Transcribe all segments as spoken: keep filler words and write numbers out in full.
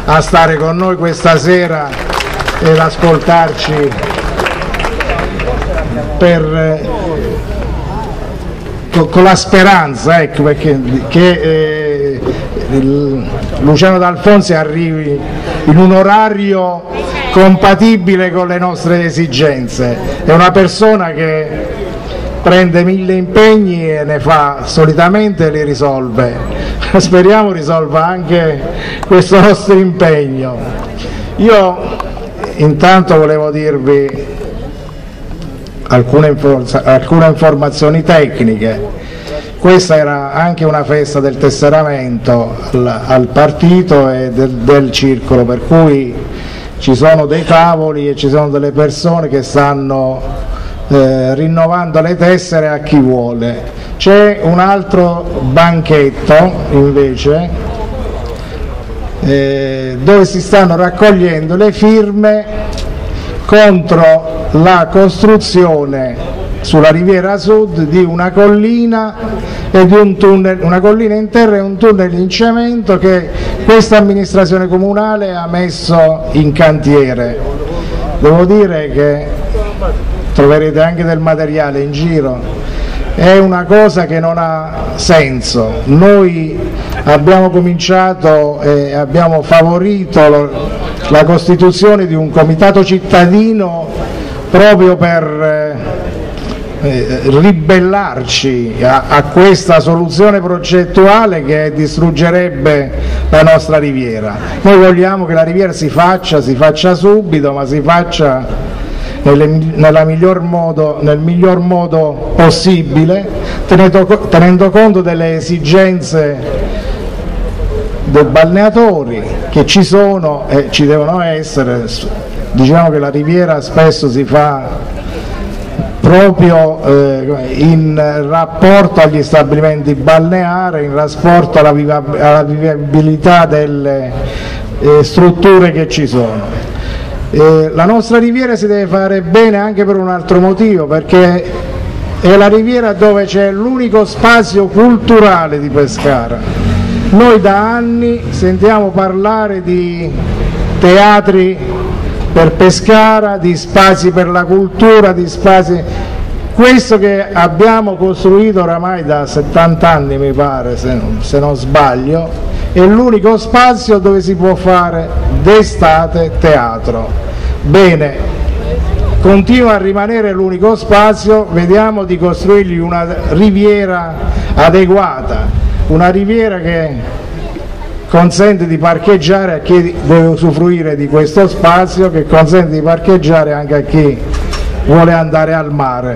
a stare con noi questa sera ed ascoltarci per, con, con la speranza, ecco, perché, che eh, il, Luciano D'Alfonsi arrivi in un orario compatibile con le nostre esigenze. È una persona che prende mille impegni e ne fa solitamente e li risolve. Speriamo risolva anche questo nostro impegno. Io intanto volevo dirvi alcune, alcune informazioni tecniche. Questa era anche una festa del tesseramento al, al partito e del, del circolo, per cui ci sono dei tavoli e ci sono delle persone che stanno eh, rinnovando le tessere a chi vuole. C'è un altro banchetto invece eh, dove si stanno raccogliendo le firme contro la costruzione sulla Riviera Sud di una collina e di un tunnel, una collina in terra e un tunnel in cemento che questa amministrazione comunale ha messo in cantiere. Devo dire che troverete anche del materiale in giro, è una cosa che non ha senso. Noi abbiamo cominciato e abbiamo favorito lo, la costituzione di un comitato cittadino proprio per eh, ribellarci a, a questa soluzione progettuale che distruggerebbe la nostra riviera. Noi vogliamo che la riviera si faccia, si faccia subito, ma si faccia nelle, nella miglior modo, nel miglior modo possibile, tenendo, tenendo conto delle esigenze dei balneatori che ci sono e ci devono essere. Diciamo che la riviera spesso si fa proprio eh, in rapporto agli stabilimenti balneari, in rapporto alla, viva, alla vivibilità delle eh, strutture che ci sono. Eh, la nostra riviera si deve fare bene anche per un altro motivo, perché è la riviera dove c'è l'unico spazio culturale di Pescara. Noi da anni sentiamo parlare di teatri per Pescara, di spazi per la cultura, di spazi. Questo che abbiamo costruito oramai da settanta anni, mi pare, se non, se non sbaglio, è l'unico spazio dove si può fare d'estate teatro. Bene, continua a rimanere l'unico spazio, vediamo di costruirgli una riviera adeguata, una riviera che consente di parcheggiare a chi deve usufruire di questo spazio, che consente di parcheggiare anche a chi vuole andare al mare.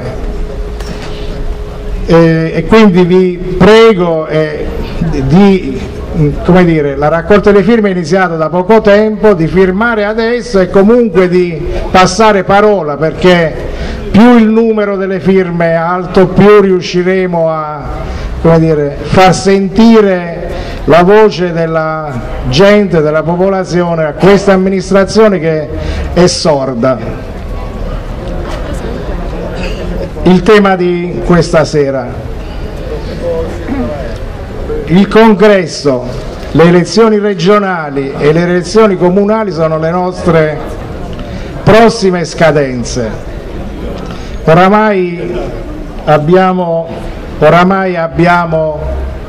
E, e quindi vi prego eh, di, come dire, la raccolta delle firme è iniziata da poco tempo, di firmare adesso e comunque di passare parola, perché più il numero delle firme è alto, più riusciremo a, come dire, far sentire la voce della gente, della popolazione a questa amministrazione che è sorda. Il tema di questa sera: il congresso, le elezioni regionali e le elezioni comunali sono le nostre prossime scadenze. Oramai abbiamo, oramai abbiamo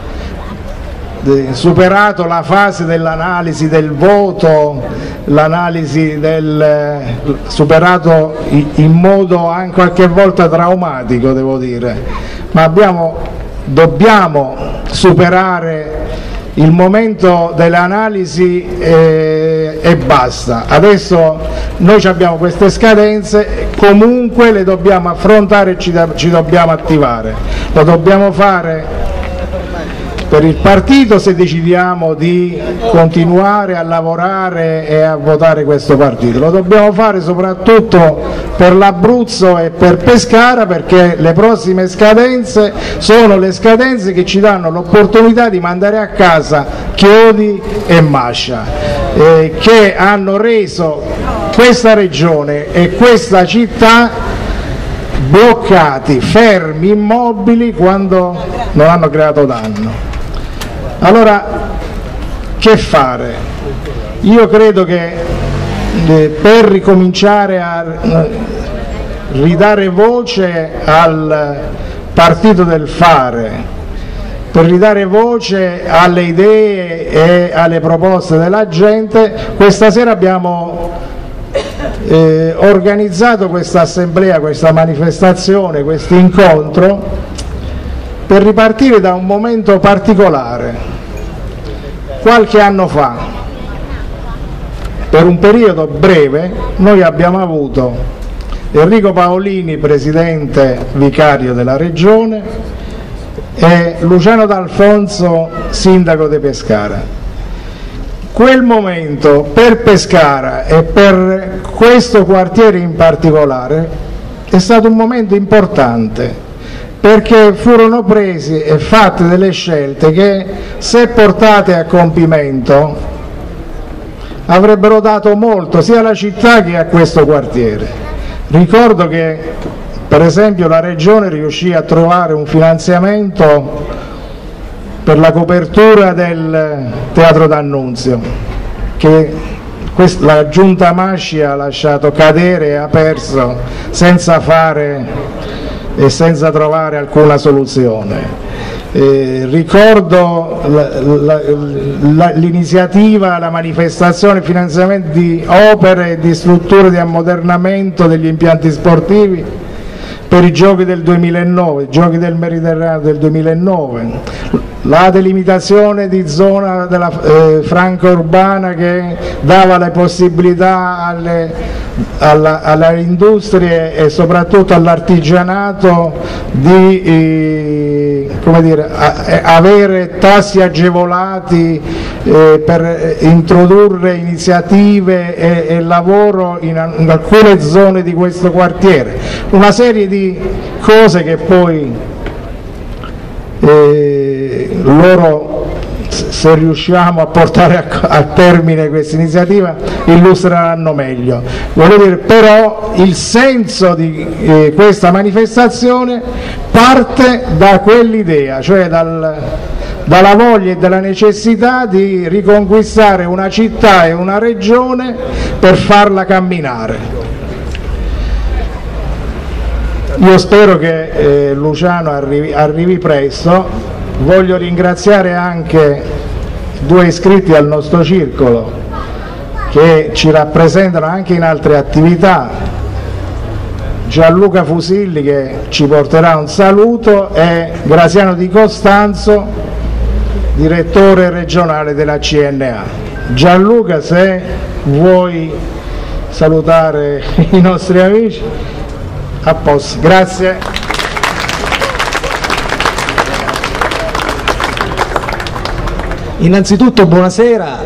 superato la fase dell'analisi del voto, l'analisi del superato in modo anche qualche volta traumatico, devo dire, ma abbiamo, dobbiamo superare il momento dell'analisi e, e basta. Adesso noi abbiamo queste scadenze, comunque le dobbiamo affrontare e ci, ci dobbiamo attivare. Lo dobbiamo fare per il partito, se decidiamo di continuare a lavorare e a votare questo partito. Lo dobbiamo fare soprattutto per l'Abruzzo e per Pescara, perché le prossime scadenze sono le scadenze che ci danno l'opportunità di mandare a casa Chiodi e Mascia, eh, che hanno reso questa regione e questa città bloccati, fermi, immobili quando non hanno creato danno. Allora, che fare? Io credo che eh, per ricominciare a eh, ridare voce al partito del fare, per ridare voce alle idee e alle proposte della gente, questa sera abbiamo eh, organizzato questa assemblea, questa manifestazione, questo incontro per ripartire da un momento particolare. Qualche anno fa, per un periodo breve, noi abbiamo avuto Enrico Paolini, presidente vicario della regione, e Luciano D'Alfonso, sindaco di Pescara. Quel momento per Pescara e per questo quartiere in particolare è stato un momento importante, perché furono presi e fatte delle scelte che, se portate a compimento, avrebbero dato molto sia alla città che a questo quartiere. Ricordo che, per esempio, la Regione riuscì a trovare un finanziamento per la copertura del Teatro D'Annunzio, che la Giunta Masci ha lasciato cadere e ha perso senza fare e senza trovare alcuna soluzione. Eh, ricordo l'iniziativa, la, la, la manifestazione, il finanziamento di opere e di strutture di ammodernamento degli impianti sportivi per i giochi del duemilanove, i giochi del Mediterraneo del duemilanove, la delimitazione di zona della eh, franca urbana che dava le possibilità alle, alla, alle industrie e soprattutto all'artigianato di eh, come dire, a, a avere tassi agevolati eh, per introdurre iniziative e, e lavoro in, in alcune zone di questo quartiere. Una serie di cose che poi eh, loro, se riusciamo a portare a, a termine questa iniziativa, illustreranno meglio. Voglio dire, però il senso di eh, questa manifestazione parte da quell'idea, cioè dal, dalla voglia e dalla necessità di riconquistare una città e una regione per farla camminare. Io spero che eh, Luciano arrivi, arrivi presto. Voglio ringraziare anche due iscritti al nostro circolo che ci rappresentano anche in altre attività, Gianluca Fusilli, che ci porterà un saluto, e Graziano Di Costanzo, direttore regionale della C N A. Gianluca, se vuoi salutare i nostri amici. A posto, grazie. Innanzitutto buonasera,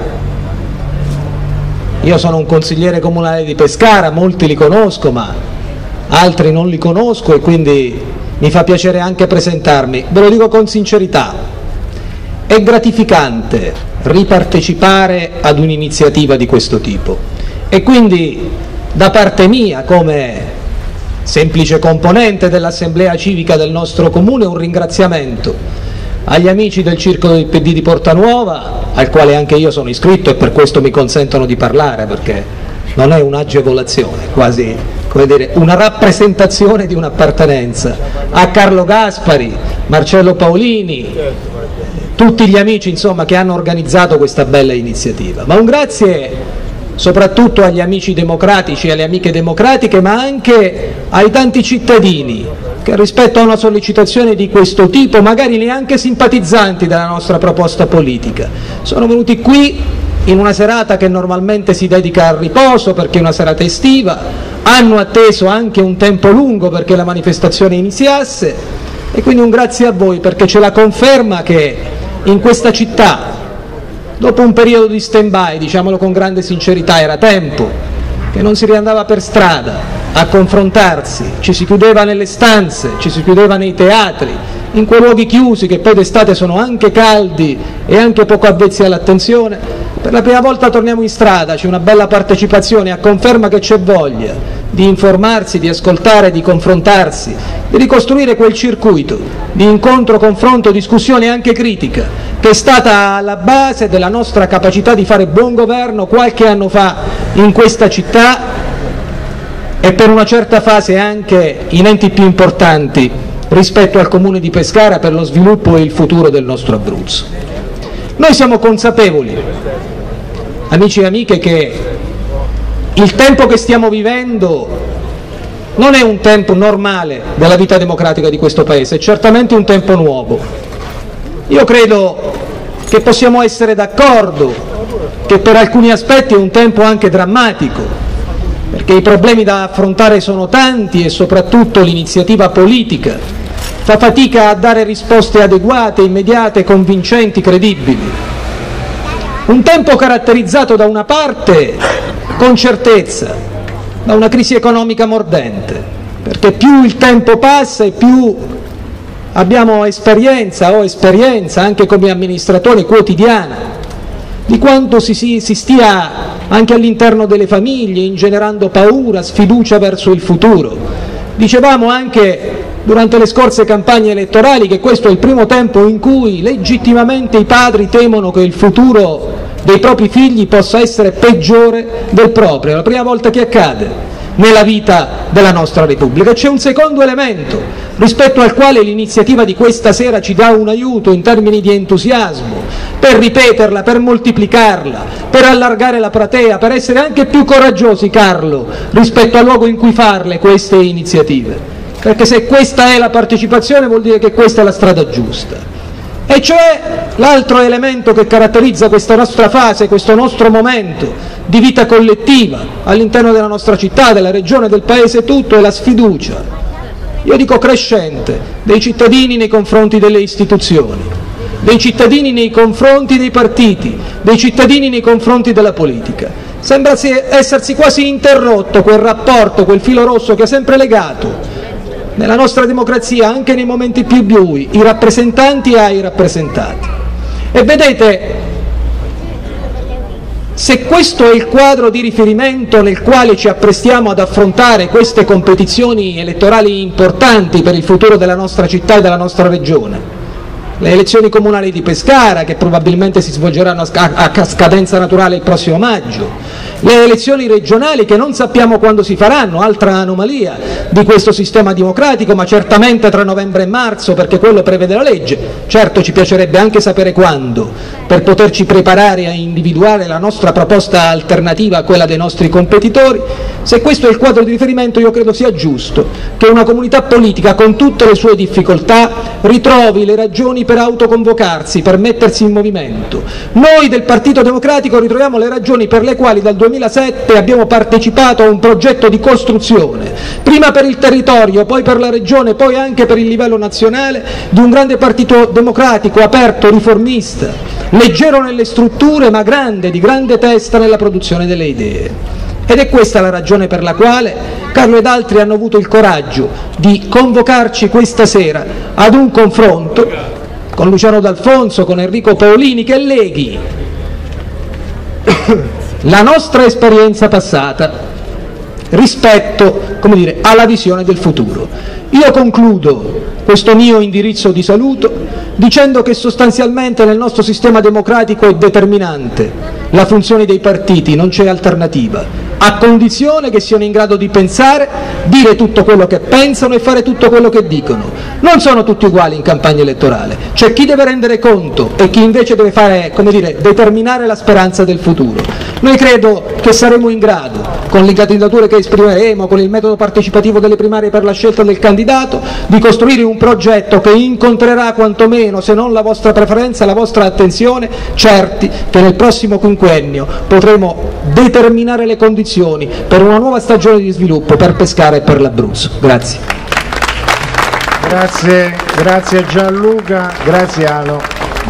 io sono un consigliere comunale di Pescara, molti li conosco ma altri non li conosco e quindi mi fa piacere anche presentarmi. Ve lo dico con sincerità, è gratificante ripartecipare ad un'iniziativa di questo tipo e quindi da parte mia, come semplice componente dell'assemblea civica del nostro comune, un ringraziamento agli amici del circolo del P D di Portanuova, al quale anche io sono iscritto e per questo mi consentono di parlare, perché non è un'agevolazione, quasi come dire, una rappresentazione di un'appartenenza, a Carlo Gaspari, Marcello Paolini, tutti gli amici insomma che hanno organizzato questa bella iniziativa, ma un grazie soprattutto agli amici democratici e alle amiche democratiche, ma anche ai tanti cittadini che rispetto a una sollecitazione di questo tipo, magari neanche simpatizzanti della nostra proposta politica, sono venuti qui in una serata che normalmente si dedica al riposo perché è una serata estiva, hanno atteso anche un tempo lungo perché la manifestazione iniziasse e quindi un grazie a voi perché c'è la conferma che in questa città, dopo un periodo di stand-by, diciamolo con grande sincerità, era tempo che non si riandava per strada a confrontarsi, ci si chiudeva nelle stanze, ci si chiudeva nei teatri, in quei luoghi chiusi che poi d'estate sono anche caldi e anche poco avvezzi all'attenzione. Per la prima volta torniamo in strada, c'è una bella partecipazione, a conferma che c'è voglia di informarsi, di ascoltare, di confrontarsi, di ricostruire quel circuito di incontro, confronto, discussione e anche critica che è stata alla base della nostra capacità di fare buon governo qualche anno fa in questa città e per una certa fase anche in enti più importanti rispetto al comune di Pescara per lo sviluppo e il futuro del nostro Abruzzo. Noi siamo consapevoli, amici e amiche, che il tempo che stiamo vivendo non è un tempo normale della vita democratica di questo Paese, è certamente un tempo nuovo. Io credo che possiamo essere d'accordo che per alcuni aspetti è un tempo anche drammatico, perché i problemi da affrontare sono tanti e soprattutto l'iniziativa politica fa fatica a dare risposte adeguate, immediate, convincenti, credibili. Un tempo caratterizzato da una parte con certezza da una crisi economica mordente, perché più il tempo passa e più abbiamo esperienza o esperienza anche come amministratori quotidiana di quanto si, si, si stia anche all'interno delle famiglie ingenerando paura, sfiducia verso il futuro. Dicevamo anche durante le scorse campagne elettorali che questo è il primo tempo in cui legittimamente i padri temono che il futuro dei propri figli possa essere peggiore del proprio, è la prima volta che accade nella vita della nostra Repubblica. C'è un secondo elemento rispetto al quale l'iniziativa di questa sera ci dà un aiuto in termini di entusiasmo, per ripeterla, per moltiplicarla, per allargare la platea, per essere anche più coraggiosi, Carlo, rispetto al luogo in cui farle queste iniziative, perché se questa è la partecipazione vuol dire che questa è la strada giusta. E cioè l'altro elemento che caratterizza questa nostra fase, questo nostro momento di vita collettiva all'interno della nostra città, della regione, del paese tutto, è la sfiducia, io dico crescente, dei cittadini nei confronti delle istituzioni, dei cittadini nei confronti dei partiti, dei cittadini nei confronti della politica. Sembra essersi quasi interrotto quel rapporto, quel filo rosso che ha sempre legato nella nostra democrazia, anche nei momenti più bui, i rappresentanti ai rappresentati. E vedete, se questo è il quadro di riferimento nel quale ci apprestiamo ad affrontare queste competizioni elettorali importanti per il futuro della nostra città e della nostra regione, le elezioni comunali di Pescara, che probabilmente si svolgeranno a scadenza naturale il prossimo maggio, le elezioni regionali che non sappiamo quando si faranno, altra anomalia di questo sistema democratico, ma certamente tra novembre e marzo, perché quello prevede la legge. Certo, ci piacerebbe anche sapere quando, per poterci preparare a individuare la nostra proposta alternativa a quella dei nostri competitori. Se questo è il quadro di riferimento, io credo sia giusto che una comunità politica, con tutte le sue difficoltà, ritrovi le ragioni per autoconvocarsi, per mettersi in movimento. Noi del Partito Democratico ritroviamo le ragioni per le quali dal duemilasette abbiamo partecipato a un progetto di costruzione, prima per il territorio, poi per la regione, poi anche per il livello nazionale, di un grande partito democratico, aperto, riformista, leggero nelle strutture ma grande, di grande testa nella produzione delle idee. Ed è questa la ragione per la quale Carlo ed altri hanno avuto il coraggio di convocarci questa sera ad un confronto con Luciano D'Alfonso, con Enrico Paolini, che leghi la nostra esperienza passata rispetto, come dire, alla visione del futuro. Io concludo questo mio indirizzo di saluto dicendo che sostanzialmente nel nostro sistema democratico è determinante la funzione dei partiti, non c'è alternativa, a condizione che siano in grado di pensare, dire tutto quello che pensano e fare tutto quello che dicono. Non sono tutti uguali in campagna elettorale, c'è chi deve rendere conto e chi invece deve fare, come dire, determinare la speranza del futuro. Noi credo che saremo in grado, con le candidature che esprimeremo, con il metodo partecipativo delle primarie per la scelta del candidato, di costruire un progetto che incontrerà quantomeno, se non la vostra preferenza, la vostra attenzione, certi che nel prossimo quinquennio potremo determinare le condizioni per una nuova stagione di sviluppo per Pescara e per l'Abruzzo. Grazie. Grazie, grazie Gianluca, grazie Alo.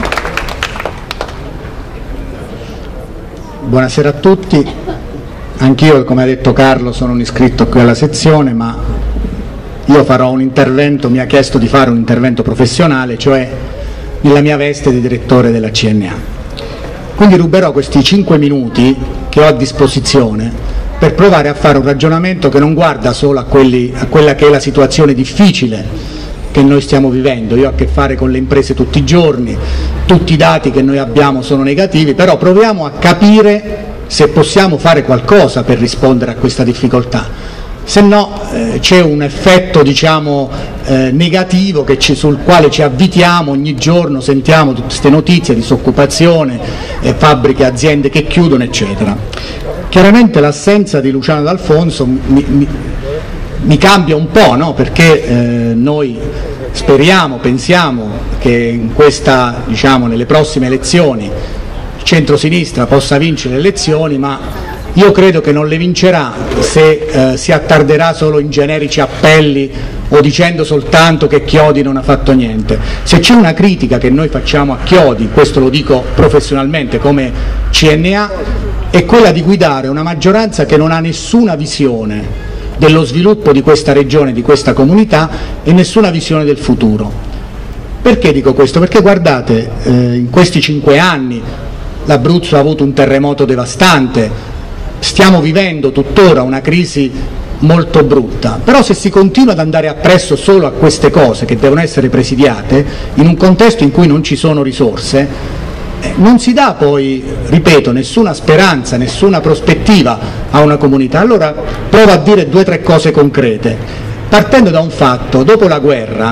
Buonasera a tutti, anch'io come ha detto Carlo sono un iscritto qui alla sezione, ma io farò un intervento, mi ha chiesto di fare un intervento professionale, cioè nella mia veste di direttore della C N A. Quindi ruberò questi cinque minuti che ho a disposizione per provare a fare un ragionamento che non guarda solo a, quelli, a quella che è la situazione difficile che noi stiamo vivendo. Io ho a che fare con le imprese tutti i giorni, tutti i dati che noi abbiamo sono negativi, però proviamo a capire se possiamo fare qualcosa per rispondere a questa difficoltà, se no eh, c'è un effetto, diciamo, eh, negativo che ci, sul quale ci avvitiamo ogni giorno, sentiamo tutte queste notizie, disoccupazione, eh, fabbriche, aziende che chiudono, eccetera. Chiaramente l'assenza di Luciano D'Alfonso mi, mi, mi cambia un po', no? Perché eh, noi speriamo, pensiamo che in questa, diciamo, nelle prossime elezioni il centro-sinistra possa vincere le elezioni, ma io credo che non le vincerà se eh, si attarderà solo in generici appelli o dicendo soltanto che Chiodi non ha fatto niente. Se c'è una critica che noi facciamo a Chiodi, questo lo dico professionalmente come C N A, è quella di guidare una maggioranza che non ha nessuna visione dello sviluppo di questa regione, di questa comunità, e nessuna visione del futuro. Perché dico questo? Perché guardate, eh, in questi cinque anni l'Abruzzo ha avuto un terremoto devastante, stiamo vivendo tuttora una crisi molto brutta, però se si continua ad andare appresso solo a queste cose che devono essere presidiate, in un contesto in cui non ci sono risorse, eh, non si dà poi, ripeto, nessuna speranza, nessuna prospettiva a una comunità. Allora provo a dire due o tre cose concrete, partendo da un fatto: dopo la guerra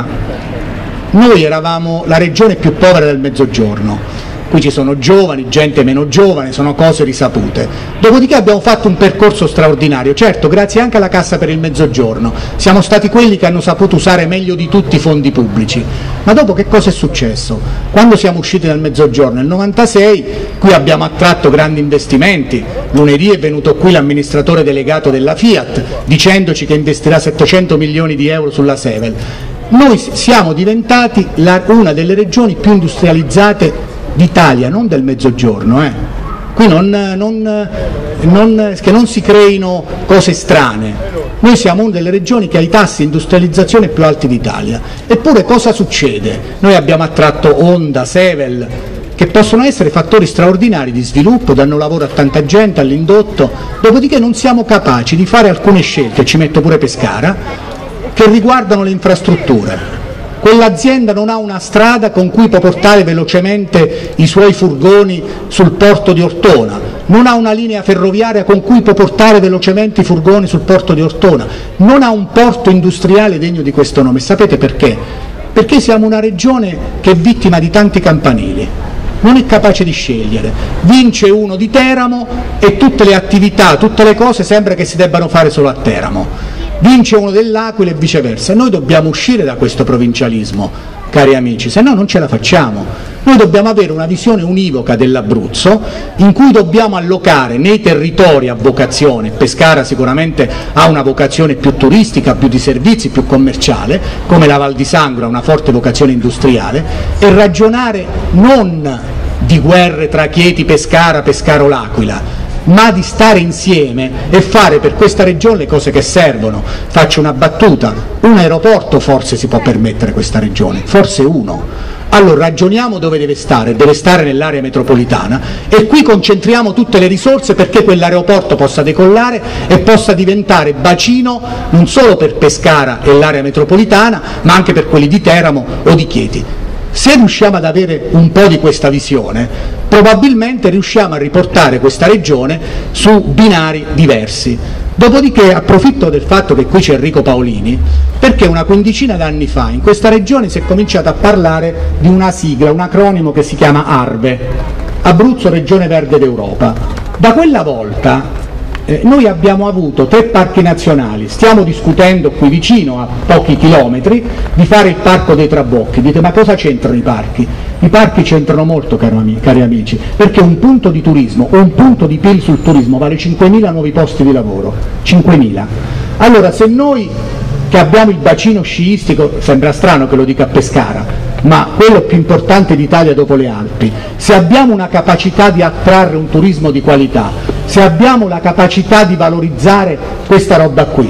noi eravamo la regione più povera del Mezzogiorno. Qui ci sono giovani, gente meno giovane, sono cose risapute. Dopodiché abbiamo fatto un percorso straordinario, certo grazie anche alla Cassa per il Mezzogiorno, siamo stati quelli che hanno saputo usare meglio di tutti i fondi pubblici. Ma dopo che cosa è successo? Quando siamo usciti dal Mezzogiorno, nel novantasei, qui abbiamo attratto grandi investimenti. Lunedì è venuto qui l'amministratore delegato della Fiat dicendoci che investirà settecento milioni di euro sulla Sevel. Noi siamo diventati la, una delle regioni più industrializzate d'Italia, non del Mezzogiorno, eh. Qui non, non, non, che non si creino cose strane. Noi siamo una delle regioni che ha i tassi di industrializzazione più alti d'Italia. Eppure cosa succede? Noi abbiamo attratto Honda, Sevel, che possono essere fattori straordinari di sviluppo, danno lavoro a tanta gente, all'indotto, dopodiché non siamo capaci di fare alcune scelte, ci metto pure Pescara, che riguardano le infrastrutture. Quell'azienda non ha una strada con cui può portare velocemente i suoi furgoni sul porto di Ortona, non ha una linea ferroviaria con cui può portare velocemente i furgoni sul porto di Ortona, non ha un porto industriale degno di questo nome. Sapete perché? Perché siamo una regione che è vittima di tanti campanili, non è capace di scegliere, vince uno di Teramo e tutte le attività, tutte le cose sembra che si debbano fare solo a Teramo. Vince uno dell'Aquila e viceversa. Noi dobbiamo uscire da questo provincialismo, cari amici, se no non ce la facciamo. Noi dobbiamo avere una visione univoca dell'Abruzzo in cui dobbiamo allocare nei territori a vocazione. Pescara sicuramente ha una vocazione più turistica, più di servizi, più commerciale, come la Val di Sangro ha una forte vocazione industriale, e ragionare non di guerre tra Chieti, Pescara, Pescaro, l'Aquila, ma di stare insieme e fare per questa regione le cose che servono. Faccio una battuta: un aeroporto forse si può permettere questa regione, forse uno. Allora ragioniamo dove deve stare, deve stare nell'area metropolitana, e qui concentriamo tutte le risorse perché quell'aeroporto possa decollare e possa diventare bacino non solo per Pescara e l'area metropolitana, ma anche per quelli di Teramo o di Chieti. Se riusciamo ad avere un po' di questa visione, probabilmente riusciamo a riportare questa regione su binari diversi. Dopodiché approfitto del fatto che qui c'è Enrico Paolini, perché una quindicina d'anni fa in questa regione si è cominciato a parlare di una sigla, un acronimo che si chiama ARVE, Abruzzo Regione Verde d'Europa. Da quella volta Eh, noi abbiamo avuto tre parchi nazionali, stiamo discutendo qui vicino, a pochi chilometri, di fare il parco dei Trabocchi. Dite, ma cosa c'entrano i parchi? I parchi c'entrano molto, cari, cari amici, perché un punto di turismo o un punto di P I L sul turismo vale cinquemila nuovi posti di lavoro, cinquemila. Allora se noi che abbiamo il bacino sciistico, sembra strano che lo dica a Pescara, ma quello più importante d'Italia dopo le Alpi, se abbiamo una capacità di attrarre un turismo di qualità, se abbiamo la capacità di valorizzare questa roba qui,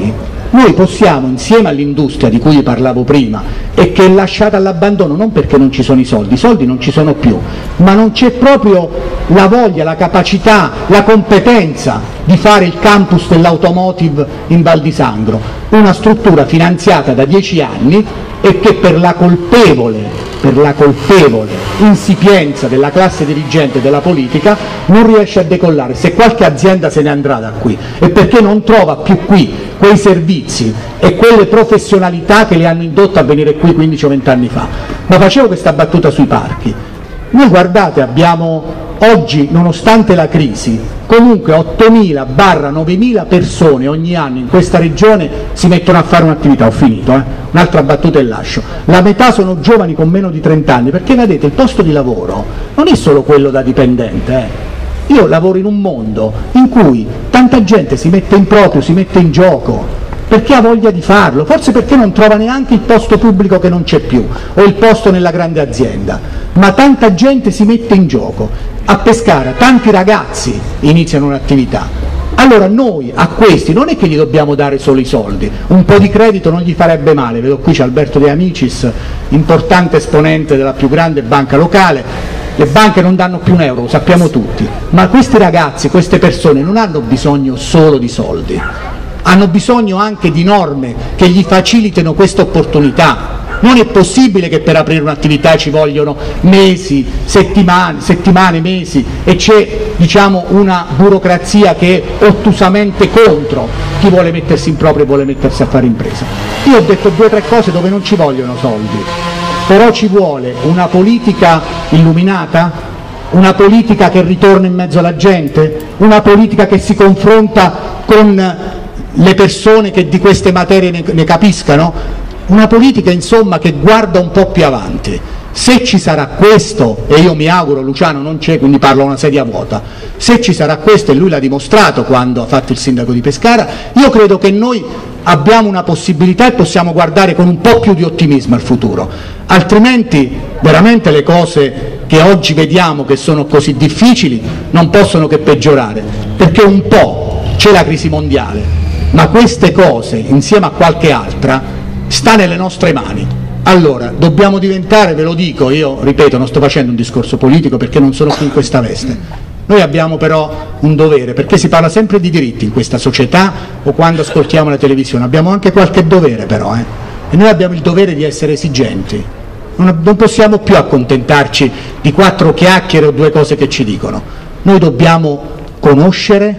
Noi possiamo, insieme all'industria di cui vi parlavo prima, e che è lasciata all'abbandono non perché non ci sono i soldi, i soldi non ci sono più, ma non c'è proprio la voglia, la capacità, la competenza di fare il campus dell'automotive in Val di Sangro, una struttura finanziata da dieci anni e che per la colpevole per la colpevole insipienza della classe dirigente della politica non riesce a decollare. Se qualche azienda se ne andrà da qui è perché non trova più qui quei servizi e quelle professionalità che le hanno indotto a venire qui quindici o venti anni fa. Ma facevo questa battuta sui parchi. Noi guardate, abbiamo oggi, nonostante la crisi, comunque ottomila novemila persone ogni anno in questa regione si mettono a fare un'attività. Ho finito, eh? Un'altra battuta e lascio. La metà sono giovani con meno di trenta anni, perché vedete il posto di lavoro non è solo quello da dipendente. Eh? Io lavoro in un mondo in cui tanta gente si mette in proprio, si mette in gioco, perché ha voglia di farlo, forse perché non trova neanche il posto pubblico che non c'è più, o il posto nella grande azienda, ma tanta gente si mette in gioco. A Pescara tanti ragazzi iniziano un'attività. Allora noi a questi non è che gli dobbiamo dare solo i soldi, un po' di credito non gli farebbe male. Vedo qui c'è Alberto De Amicis, importante esponente della più grande banca locale. Le banche non danno più un euro, lo sappiamo tutti, ma questi ragazzi, queste persone non hanno bisogno solo di soldi, hanno bisogno anche di norme che gli facilitino questa opportunità. Non è possibile che per aprire un'attività ci vogliono mesi, settimane, settimane, mesi, e c'è, diciamo, una burocrazia che è ottusamente contro chi vuole mettersi in proprio e vuole mettersi a fare impresa. Io ho detto due o tre cose dove non ci vogliono soldi, però ci vuole una politica illuminata, una politica che ritorna in mezzo alla gente, una politica che si confronta con le persone che di queste materie ne, ne capiscano, una politica insomma che guarda un po' più avanti. Se ci sarà questo, e io mi auguro, Luciano non c'è quindi parlo a una sedia vuota, se ci sarà questo, e lui l'ha dimostrato quando ha fatto il sindaco di Pescara, io credo che noi abbiamo una possibilità e possiamo guardare con un po' più di ottimismo al futuro, altrimenti veramente le cose che oggi vediamo che sono così difficili non possono che peggiorare, perché un po' c'è la crisi mondiale, ma queste cose insieme a qualche altra sta nelle nostre mani. Allora dobbiamo diventare, ve lo dico, io ripeto, non sto facendo un discorso politico perché non sono qui in questa veste, noi abbiamo però un dovere, perché si parla sempre di diritti in questa società o quando ascoltiamo la televisione, abbiamo anche qualche dovere però, eh? E noi abbiamo il dovere di essere esigenti, non, non possiamo più accontentarci di quattro chiacchiere o due cose che ci dicono, noi dobbiamo conoscere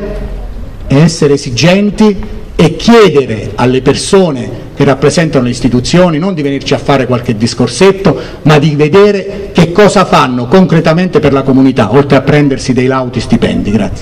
e essere esigenti e chiedere alle persone che rappresentano le istituzioni non di venirci a fare qualche discorsetto, ma di vedere che cosa fanno concretamente per la comunità, oltre a prendersi dei lauti stipendi. Grazie.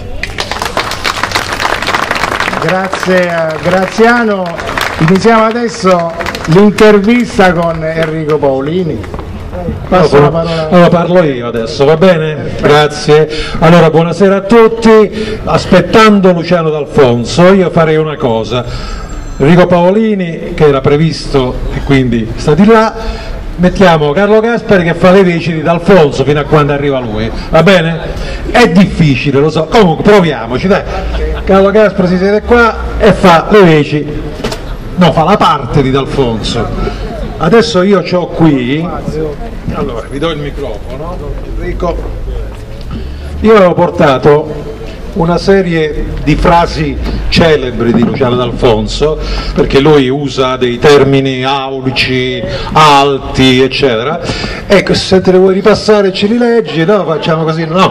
Grazie a Graziano. Iniziamo adesso l'intervista con Enrico Paolini. Passo la parola. Allora parlo io adesso, va bene? Grazie. Allora buonasera a tutti. Aspettando Luciano D'Alfonso io farei una cosa. Enrico Paolini, che era previsto e quindi sta di là, mettiamo Carlo Gaspari che fa le veci di D'Alfonso fino a quando arriva lui, va bene? È difficile, lo so, comunque proviamoci, dai. Carlo Gaspari si siede qua e fa le veci, no, fa la parte di D'Alfonso. Adesso io ho qui, allora vi do il microfono, Enrico. Io avevo portato una serie di frasi celebri di Luciano D'Alfonso, perché lui usa dei termini aulici, alti, eccetera. Ecco, se te le vuoi ripassare ce li leggi, no? Facciamo così, no?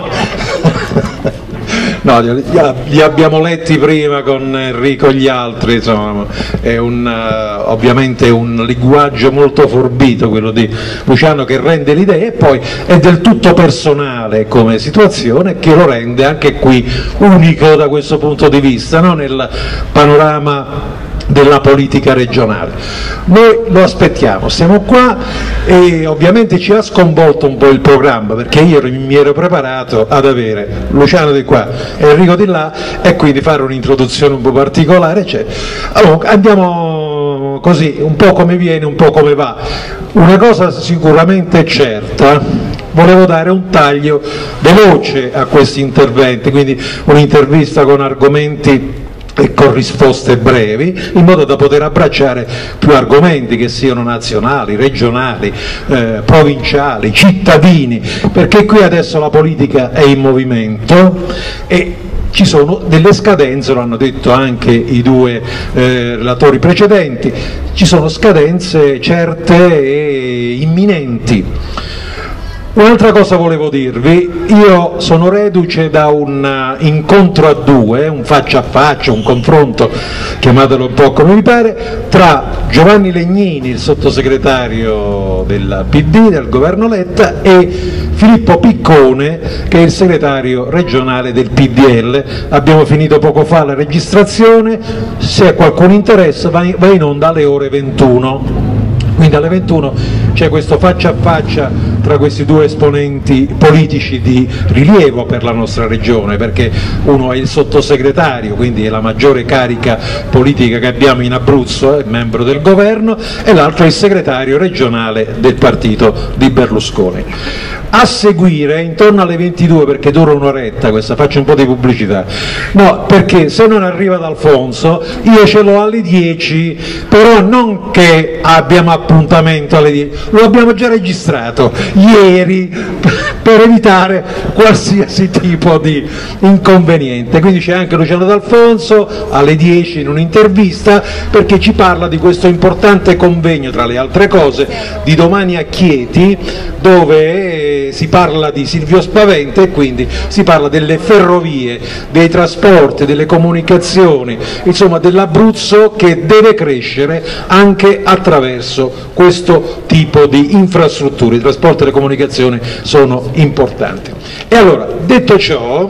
No, li abbiamo letti prima con Enrico e gli altri, insomma, è un, uh, ovviamente un linguaggio molto forbito quello di Luciano, che rende l'idea, e poi è del tutto personale come situazione, che lo rende anche qui unico da questo punto di vista, no? Nel panorama della politica regionale. Noi lo aspettiamo, siamo qua e ovviamente ci ha sconvolto un po' il programma, perché io mi ero preparato ad avere Luciano di qua e Enrico di là e quindi fare un'introduzione un po' particolare, cioè. Allora andiamo così, un po' come viene, un po' come va. Una cosa sicuramente certa, volevo dare un taglio veloce a questi interventi, quindi un'intervista con argomenti e con risposte brevi, in modo da poter abbracciare più argomenti, che siano nazionali, regionali, eh, provinciali, cittadini, perché qui adesso la politica è in movimento e ci sono delle scadenze, lo hanno detto anche i due eh, relatori precedenti, ci sono scadenze certe e imminenti. Un'altra cosa volevo dirvi, io sono reduce da un incontro a due, un faccia a faccia, un confronto, chiamatelo un po' come vi pare, tra Giovanni Legnini, il sottosegretario del P D, del governo Letta, e Filippo Piccone, che è il segretario regionale del P D L. Abbiamo finito poco fa la registrazione, se a qualcuno interessa va in onda alle ore ventuno. Quindi alle ventuno c'è questo faccia a faccia tra questi due esponenti politici di rilievo per la nostra regione, perché uno è il sottosegretario, quindi è la maggiore carica politica che abbiamo in Abruzzo, è membro del governo, e l'altro è il segretario regionale del partito di Berlusconi. A seguire, intorno alle ventidue, perché dura un'oretta questa, faccio un po' di pubblicità, no, perché se non arriva da Alfonso io ce l'ho alle dieci, però non che abbiamo appuntamento alle dieci, lo abbiamo già registrato ieri per evitare qualsiasi tipo di inconveniente, quindi c'è anche Luciano D'Alfonso alle dieci in un'intervista, perché ci parla di questo importante convegno, tra le altre cose, di domani a Chieti, dove si parla di Silvio Spaventa e quindi si parla delle ferrovie, dei trasporti, delle comunicazioni, insomma dell'Abruzzo che deve crescere anche attraverso questo tipo di infrastrutture. I trasporti e le comunicazioni sono importanti. E allora, detto ciò,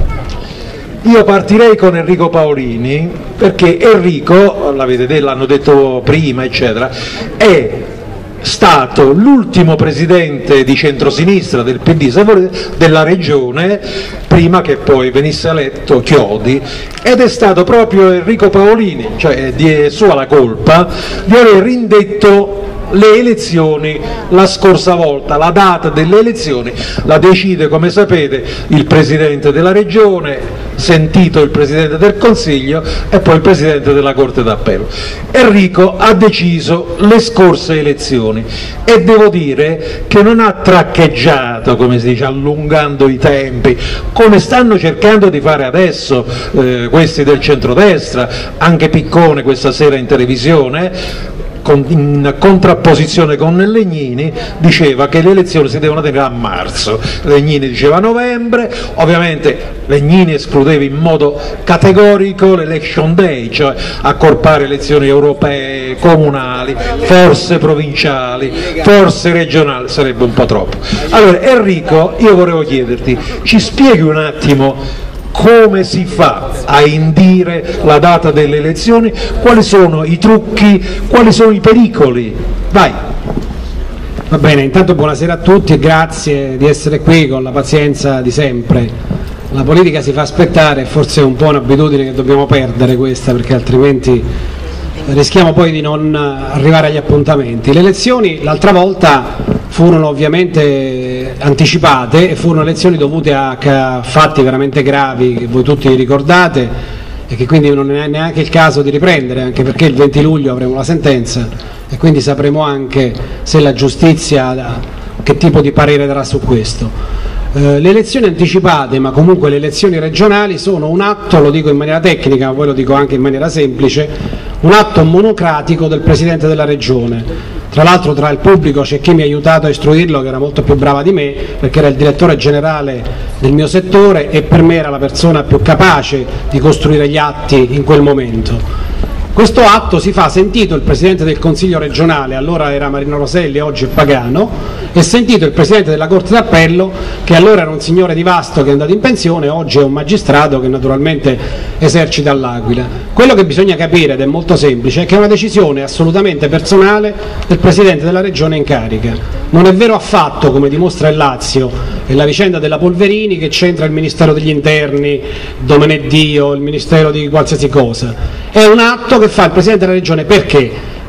io partirei con Enrico Paolini, perché Enrico, l'avete, l'hanno detto prima, eccetera, è stato l'ultimo presidente di centrosinistra del P D della regione, prima che poi venisse eletto Chiodi, ed è stato proprio Enrico Paolini, cioè è sua la colpa, di aver indetto le elezioni la scorsa volta. La data delle elezioni la decide, come sapete, il Presidente della Regione, sentito il Presidente del Consiglio e poi il Presidente della Corte d'Appello. Enrico ha deciso le scorse elezioni e devo dire che non ha traccheggiato, come si dice, allungando i tempi, come stanno cercando di fare adesso eh, questi del centrodestra, anche Piccone questa sera in televisione, in contrapposizione con Legnini, diceva che le elezioni si devono tenere a marzo, Legnini diceva novembre. Ovviamente Legnini escludeva in modo categorico l'election day, cioè accorpare elezioni europee, comunali, forse provinciali, forse regionali, sarebbe un po' troppo. Allora Enrico, io volevo chiederti, ci spieghi un attimo come si fa a indire la data delle elezioni, quali sono i trucchi, quali sono i pericoli? Vai. Va bene, intanto buonasera a tutti e grazie di essere qui con la pazienza di sempre. La politica si fa aspettare, forse è un po' un'abitudine che dobbiamo perdere questa, perché altrimenti rischiamo poi di non arrivare agli appuntamenti. Le elezioni l'altra volta furono ovviamente anticipate e furono elezioni dovute a, a fatti veramente gravi che voi tutti ricordate e che quindi non è neanche il caso di riprendere, anche perché il venti luglio avremo la sentenza e quindi sapremo anche se la giustizia che tipo di parere darà su questo. Eh, le elezioni anticipate, ma comunque le elezioni regionali, sono un atto, lo dico in maniera tecnica ma poi lo dico anche in maniera semplice, un atto monocratico del Presidente della Regione. Tra l'altro tra il pubblico c'è chi mi ha aiutato a istruirlo, che era molto più brava di me, perché era il direttore generale del mio settore e per me era la persona più capace di costruire gli atti in quel momento. Questo atto si fa sentito il Presidente del Consiglio regionale, allora era Marino Roselli, oggi è Pagano, e sentito il Presidente della Corte d'Appello, che allora era un signore di Vasto che è andato in pensione, oggi è un magistrato che naturalmente esercita all'Aquila. Quello che bisogna capire, ed è molto semplice, è che è una decisione assolutamente personale del Presidente della Regione in carica. Non è vero affatto, come dimostra il Lazio e la vicenda della Polverini, che c'entra il Ministero degli Interni, Domeneddio, il Ministero di qualsiasi cosa. È un atto che fa il Presidente della Regione perché?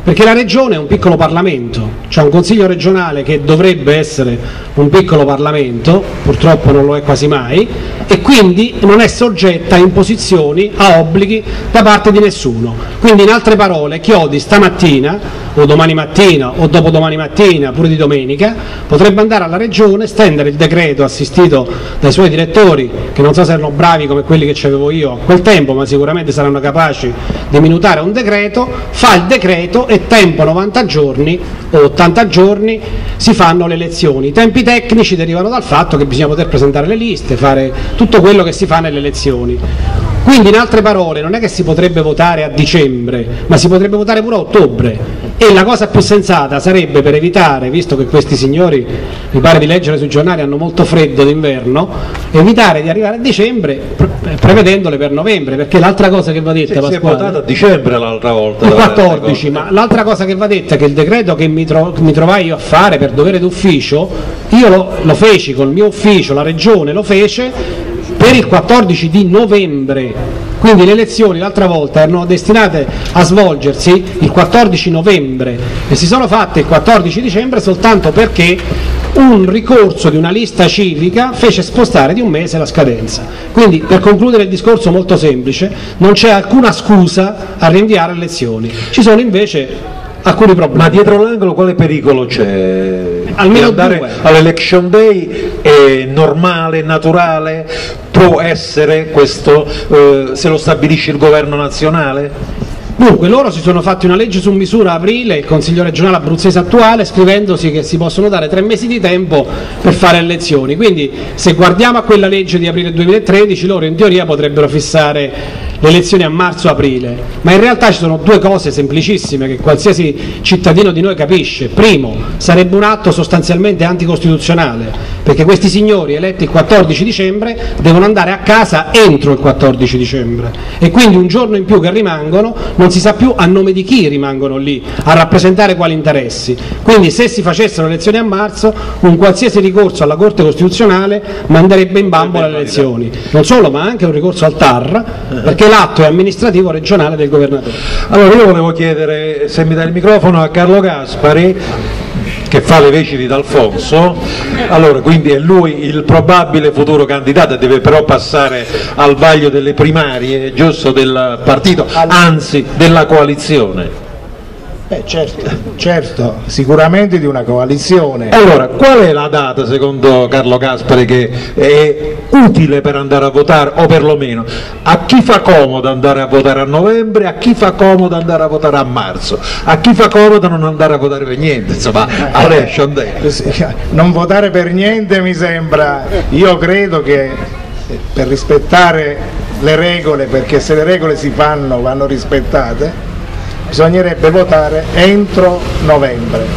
perché la regione è un piccolo Parlamento, c'è un consiglio regionale che dovrebbe essere un piccolo Parlamento, purtroppo non lo è quasi mai, e quindi non è soggetta a imposizioni, a obblighi da parte di nessuno. Quindi in altre parole Chiodi stamattina o domani mattina o dopodomani mattina, pure di domenica, potrebbe andare alla regione, stendere il decreto assistito dai suoi direttori, che non so se erano bravi come quelli che c'avevo io a quel tempo, ma sicuramente saranno capaci di minutare un decreto, fa il decreto e tempo novanta giorni o ottanta giorni si fanno le elezioni. I tempi tecnici derivano dal fatto che bisogna poter presentare le liste, fare tutto quello che si fa nelle elezioni. Quindi in altre parole non è che si potrebbe votare a dicembre, ma si potrebbe votare pure a ottobre, e la cosa più sensata sarebbe, per evitare, visto che questi signori, mi pare di leggere sui giornali, hanno molto freddo d'inverno, evitare di arrivare a dicembre pre prevedendole per novembre, perché l'altra cosa che va detta, si, si è votato a dicembre l'altra volta, il quattordici, ma l'altra cosa che va detta è che il decreto che mi, tro mi trovai io a fare per dovere d'ufficio, io lo, lo feci col mio ufficio, la regione lo fece per il quattordici di novembre, quindi le elezioni l'altra volta erano destinate a svolgersi il quattordici novembre e si sono fatte il quattordici dicembre soltanto perché un ricorso di una lista civica fece spostare di un mese la scadenza. Quindi, per concludere il discorso molto semplice, non c'è alcuna scusa a rinviare le elezioni, ci sono invece alcuni problemi. Ma dietro l'angolo quale pericolo c'è? Almeno andare due. all'election day è normale, naturale, può essere questo, eh, se lo stabilisce il governo nazionale? Dunque, loro si sono fatti una legge su misura a aprile, il Consiglio regionale abruzzese attuale, scrivendosi che si possono dare tre mesi di tempo per fare elezioni. Quindi, se guardiamo a quella legge di aprile duemilatredici, loro in teoria potrebbero fissare le elezioni a marzo-aprile, ma in realtà ci sono due cose semplicissime che qualsiasi cittadino di noi capisce. Primo, sarebbe un atto sostanzialmente anticostituzionale, perché questi signori eletti il quattordici dicembre devono andare a casa entro il quattordici dicembre e quindi un giorno in più che rimangono non si sa più a nome di chi rimangono lì a rappresentare quali interessi. Quindi se si facessero elezioni a marzo, un qualsiasi ricorso alla Corte Costituzionale manderebbe in bambola le elezioni. Non solo, ma anche un ricorso al T A R, perché l'atto è amministrativo regionale del governatore. Allora io volevo chiedere, se mi dai il microfono, a Carlo Gaspari, che fa le veci di D'Alfonso. Allora, quindi è lui il probabile futuro candidato, deve però passare al vaglio delle primarie, giusto, del partito, anzi della coalizione. Eh, certo, certo, sicuramente di una coalizione. Allora, qual è la data secondo Carlo Gaspari che è utile per andare a votare, o perlomeno a chi fa comodo andare a votare a novembre, a chi fa comodo andare a votare a marzo, a chi fa comodo non andare a votare per niente, insomma, all'election day. Non votare per niente mi sembra, io credo che per rispettare le regole, perché se le regole si fanno vanno rispettate, bisognerebbe votare entro novembre.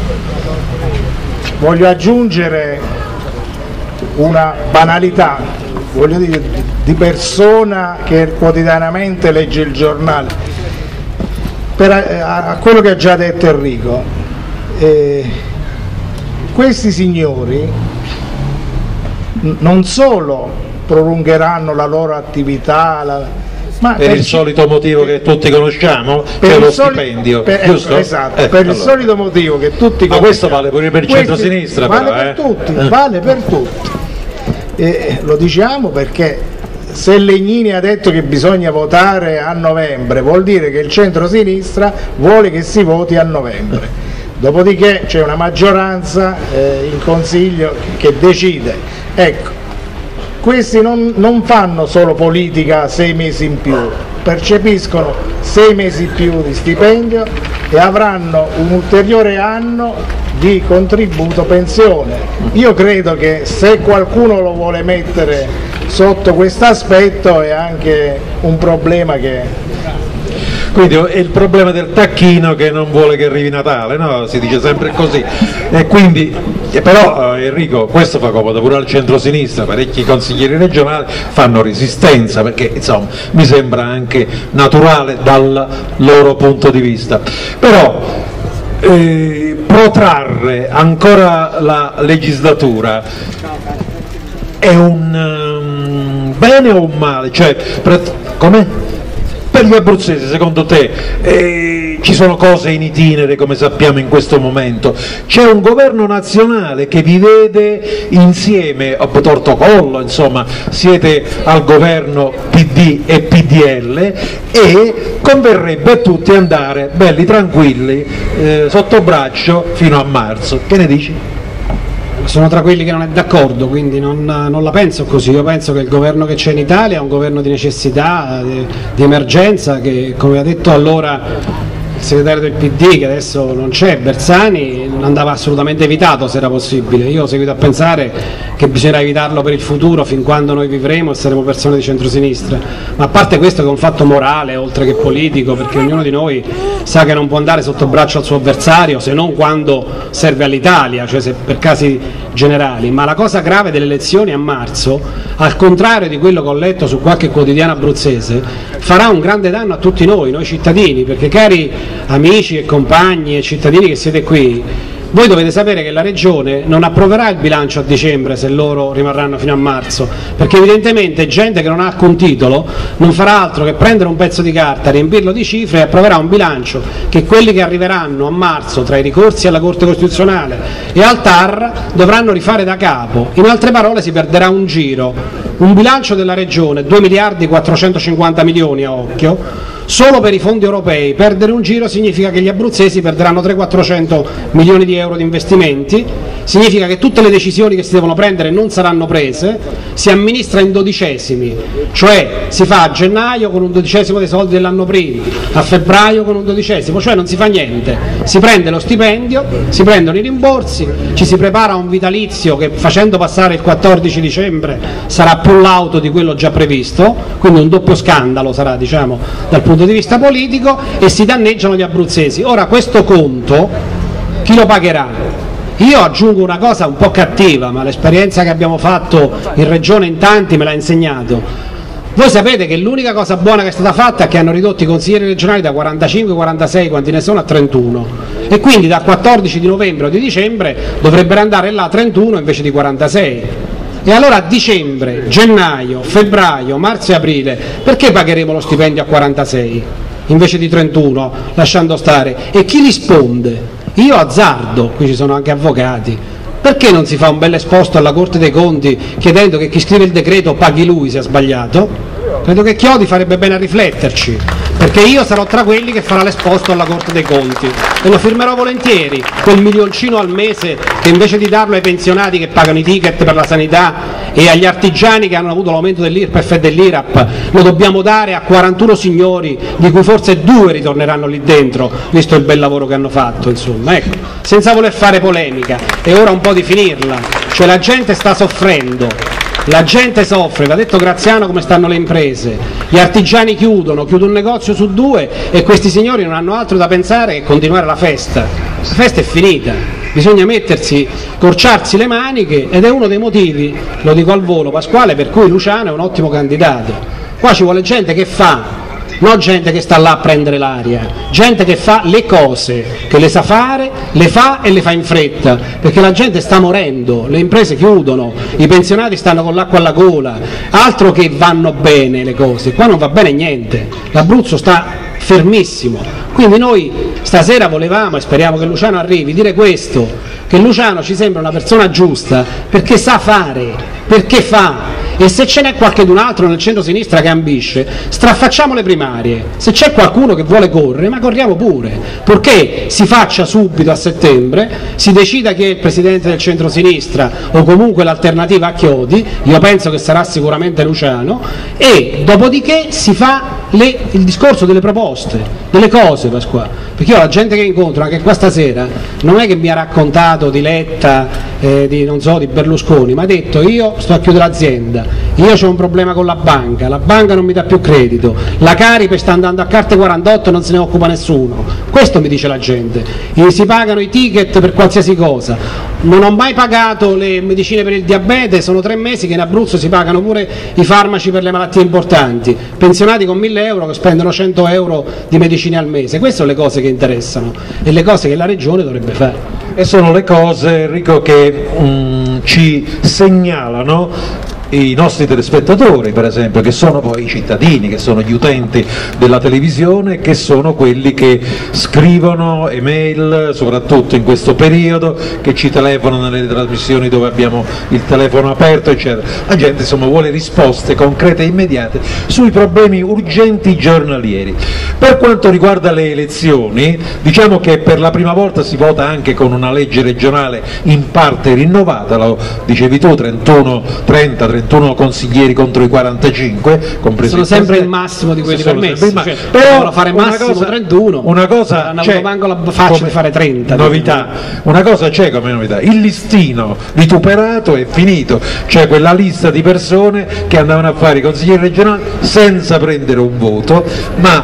Voglio aggiungere una banalità, voglio dire, di persona che quotidianamente legge il giornale, per, a, a quello che ha già detto Enrico. Eh, questi signori non solo prolungheranno la loro attività, la, ma per, per il solito motivo che tutti conosciamo, cioè lo stipendio, per, giusto? Esatto, eh, per allora. il solito motivo che tutti ma conosciamo. Questo vale pure per il centro-sinistra, vale però, per eh? tutti, eh. vale per tutti. E lo diciamo perché se Legnini ha detto che bisogna votare a novembre, vuol dire che il centro-sinistra vuole che si voti a novembre. Dopodiché c'è una maggioranza eh, in Consiglio che decide. Ecco, questi non, non fanno solo politica sei mesi in più, percepiscono sei mesi in più di stipendio e avranno un ulteriore anno di contributo pensione. Io credo che se qualcuno lo vuole mettere sotto questo aspetto è anche un problema che... Quindi è il problema del tacchino che non vuole che arrivi Natale, no? Si dice sempre così. E quindi, e però eh, Enrico, questo fa comodo pure al centro-sinistra, parecchi consiglieri regionali fanno resistenza, perché insomma mi sembra anche naturale dal loro punto di vista. Però eh, protrarre ancora la legislatura è un um, bene o un male? Cioè, come? Per gli abruzzesi, secondo te, eh, ci sono cose in itinere come sappiamo in questo momento, c'è un governo nazionale che vi vede insieme, a torto collo, insomma siete al governo P D e P D L e converrebbe a tutti andare belli tranquilli eh, sotto braccio fino a marzo. Che ne dici? Sono tra quelli che non è d'accordo, quindi non, non la penso così. Io penso che il governo che c'è in Italia è un governo di necessità, di, di emergenza, che come ha detto allora il segretario del P D, che adesso non c'è, Bersani, andava assolutamente evitato se era possibile. Io ho seguito a pensare che bisognerà evitarlo per il futuro, fin quando noi vivremo e saremo persone di centrosinistra, ma a parte questo che è un fatto morale oltre che politico, perché ognuno di noi sa che non può andare sotto braccio al suo avversario se non quando serve all'Italia, cioè se per casi generali. Ma la cosa grave delle elezioni a marzo, al contrario di quello che ho letto su qualche quotidiano abruzzese, farà un grande danno a tutti noi, noi cittadini, perché cari amici e compagni e cittadini che siete qui, voi dovete sapere che la Regione non approverà il bilancio a dicembre se loro rimarranno fino a marzo, perché evidentemente gente che non ha alcun titolo non farà altro che prendere un pezzo di carta, riempirlo di cifre e approverà un bilancio che quelli che arriveranno a marzo tra i ricorsi alla Corte Costituzionale e al T A R dovranno rifare da capo. In altre parole si perderà un giro, un bilancio della Regione due miliardi quattrocentocinquanta milioni a occhio. Solo per i fondi europei perdere un giro significa che gli abruzzesi perderanno trecento quattrocento milioni di euro di investimenti, significa che tutte le decisioni che si devono prendere non saranno prese, si amministra in dodicesimi, cioè si fa a gennaio con un dodicesimo dei soldi dell'anno prima, a febbraio con un dodicesimo, cioè non si fa niente, si prende lo stipendio, si prendono i rimborsi, ci si prepara un vitalizio che facendo passare il quattordici dicembre sarà più lauto di quello già previsto, quindi un doppio scandalo sarà, diciamo, dal punto di vista politico, e si danneggiano gli abruzzesi. Ora questo conto chi lo pagherà? Io aggiungo una cosa un po' cattiva, ma l'esperienza che abbiamo fatto in Regione in tanti me l'ha insegnato. Voi sapete che l'unica cosa buona che è stata fatta è che hanno ridotto i consiglieri regionali da quarantacinque quarantasei, quanti ne sono, a trentuno, e quindi dal quattordici di novembre o di dicembre dovrebbero andare là trentuno invece di quarantasei. E allora a dicembre, gennaio, febbraio, marzo e aprile perché pagheremo lo stipendio a quarantasei invece di trentuno, lasciando stare? E chi risponde? Io azzardo, qui ci sono anche avvocati, perché non si fa un bel esposto alla Corte dei Conti chiedendo che chi scrive il decreto paghi lui se ha sbagliato? Credo che Chiodi farebbe bene a rifletterci, perché io sarò tra quelli che farà l'esposto alla Corte dei Conti e lo firmerò volentieri, quel milioncino al mese che invece di darlo ai pensionati che pagano i ticket per la sanità e agli artigiani che hanno avuto l'aumento dell'I R P E F e dell'I R A P, lo dobbiamo dare a quarantuno signori di cui forse due ritorneranno lì dentro, visto il bel lavoro che hanno fatto, insomma, ecco, senza voler fare polemica. È ora un po' di finirla, cioè la gente sta soffrendo. La gente soffre, vi ha detto Graziano come stanno le imprese, gli artigiani chiudono, chiude un negozio su due e questi signori non hanno altro da pensare che continuare la festa. La festa è finita, bisogna mettersi, corciarsi le maniche, ed è uno dei motivi, lo dico al volo Pasquale, per cui Luciano è un ottimo candidato. Qua ci vuole gente che fa, non gente che sta là a prendere l'aria, gente che fa le cose, che le sa fare, le fa e le fa in fretta, perché la gente sta morendo, le imprese chiudono, i pensionati stanno con l'acqua alla gola, altro che vanno bene le cose, qua non va bene niente, l'Abruzzo sta fermissimo. Quindi noi stasera volevamo, e speriamo che Luciano arrivi, dire questo, che Luciano ci sembra una persona giusta perché sa fare, perché fa. E se ce n'è qualcun altro nel centro-sinistra che ambisce, strafacciamo le primarie. Se c'è qualcuno che vuole correre, ma corriamo pure, purché si faccia subito a settembre, si decida chi è il presidente del centro-sinistra o comunque l'alternativa a Chiodi, io penso che sarà sicuramente Luciano, e dopodiché si fa le, il discorso delle proposte, delle cose, Pasquale. Perché io la gente che incontro, anche qua stasera, non è che mi ha raccontato di Letta, eh, di, non so, di Berlusconi, ma ha detto io sto a chiudere l'azienda, io ho un problema con la banca, la banca non mi dà più credito, la Caripe sta andando a carte quarantotto e non se ne occupa nessuno. Questo mi dice la gente, e si pagano i ticket per qualsiasi cosa. Non ho mai pagato le medicine per il diabete, sono tre mesi che in Abruzzo si pagano pure i farmaci per le malattie importanti, pensionati con mille euro che spendono cento euro di medicine al mese. Queste sono le cose che interessano e le cose che la Regione dovrebbe fare. E sono le cose, Enrico, che mm, ci segnalano i nostri telespettatori, per esempio, che sono poi i cittadini, che sono gli utenti della televisione, che sono quelli che scrivono email, soprattutto in questo periodo, che ci telefonano nelle trasmissioni dove abbiamo il telefono aperto, eccetera. La gente insomma vuole risposte concrete e immediate sui problemi urgenti giornalieri. Per quanto riguarda le elezioni, diciamo che per la prima volta si vota anche con una legge regionale in parte rinnovata, lo dicevi tu, trentuno, trenta, trentuno consiglieri contro i quarantacinque, compresi sono sempre il massimo di quelli permessi, ma... cioè, però fare massimo cosa, trentuno, una cosa non c'è, manco la faccia di fare trenta, novità, una cosa c'è come novità, il listino vituperato è finito, cioè quella lista di persone che andavano a fare i consiglieri regionali senza prendere un voto, ma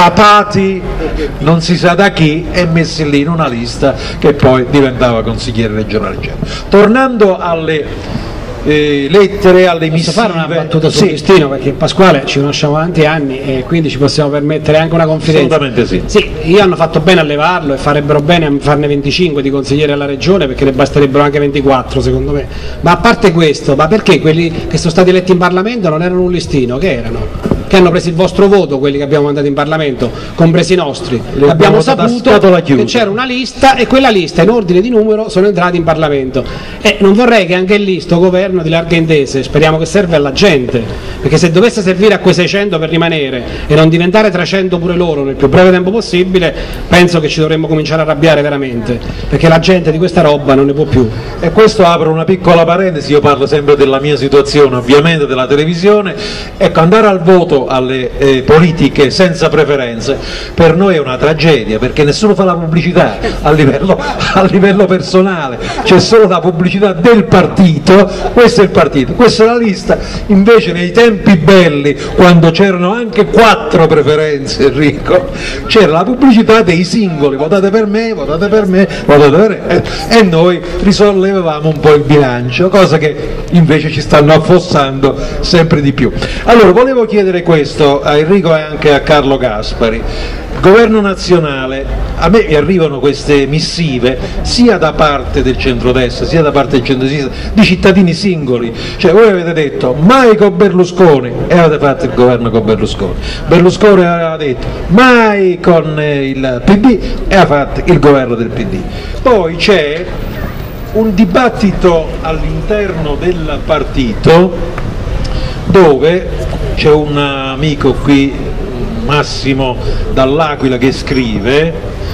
capati non si sa da chi e messi lì in una lista che poi diventava consigliere regionale. Tornando alle Eh, lettere, alle missive. Posso fare una battuta sul sì. listino, perché Pasquale ci conosciamo tanti anni e quindi ci possiamo permettere anche una confidenza. Assolutamente sì. Sì, io hanno fatto bene a levarlo e farebbero bene a farne venticinque di consiglieri alla regione, perché ne basterebbero anche ventiquattro secondo me. Ma a parte questo, ma perché quelli che sono stati eletti in Parlamento non erano un listino? Che erano? Che hanno preso il vostro voto, quelli che abbiamo mandato in Parlamento, compresi i nostri. Li abbiamo saputo che c'era una lista e quella lista in ordine di numero sono entrati in Parlamento. E non vorrei che anche lì sto governo di larghe intese, speriamo che serve alla gente, perché se dovesse servire a quei seicento per rimanere e non diventare trecento pure loro nel più breve tempo possibile, penso che ci dovremmo cominciare a arrabbiare veramente, perché la gente di questa roba non ne può più. E questo apre una piccola parentesi, io parlo sempre della mia situazione, ovviamente della televisione. Ecco, andare al voto alle eh, politiche senza preferenze per noi è una tragedia, perché nessuno fa la pubblicità a livello, a livello personale, c'è solo la pubblicità del partito, questo è il partito, questa è la lista. Invece nei tempi belli, quando c'erano anche quattro preferenze, Enrico, c'era la pubblicità dei singoli, votate per me, votate per me, votate per me, e noi risollevavamo un po' il bilancio, cosa che invece ci stanno affossando sempre di più. Allora, volevo chiedere questo a Enrico e anche a Carlo Gaspari. Governo nazionale, a me mi arrivano queste missive sia da parte del centrodestra sia da parte del centrosinistra di cittadini singoli, cioè voi avete detto mai con Berlusconi e avete fatto il governo con Berlusconi, Berlusconi aveva detto mai con il P D e ha fatto il governo del P D. Poi c'è un dibattito all'interno del partito dove c'è un amico qui, Massimo dall'Aquila, che scrive: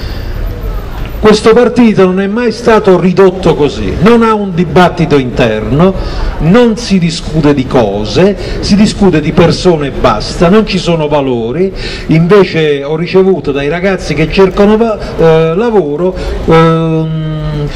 questo partito non è mai stato ridotto così, non ha un dibattito interno, non si discute di cose, si discute di persone e basta, non ci sono valori. Invece ho ricevuto dai ragazzi che cercano eh, lavoro ehm,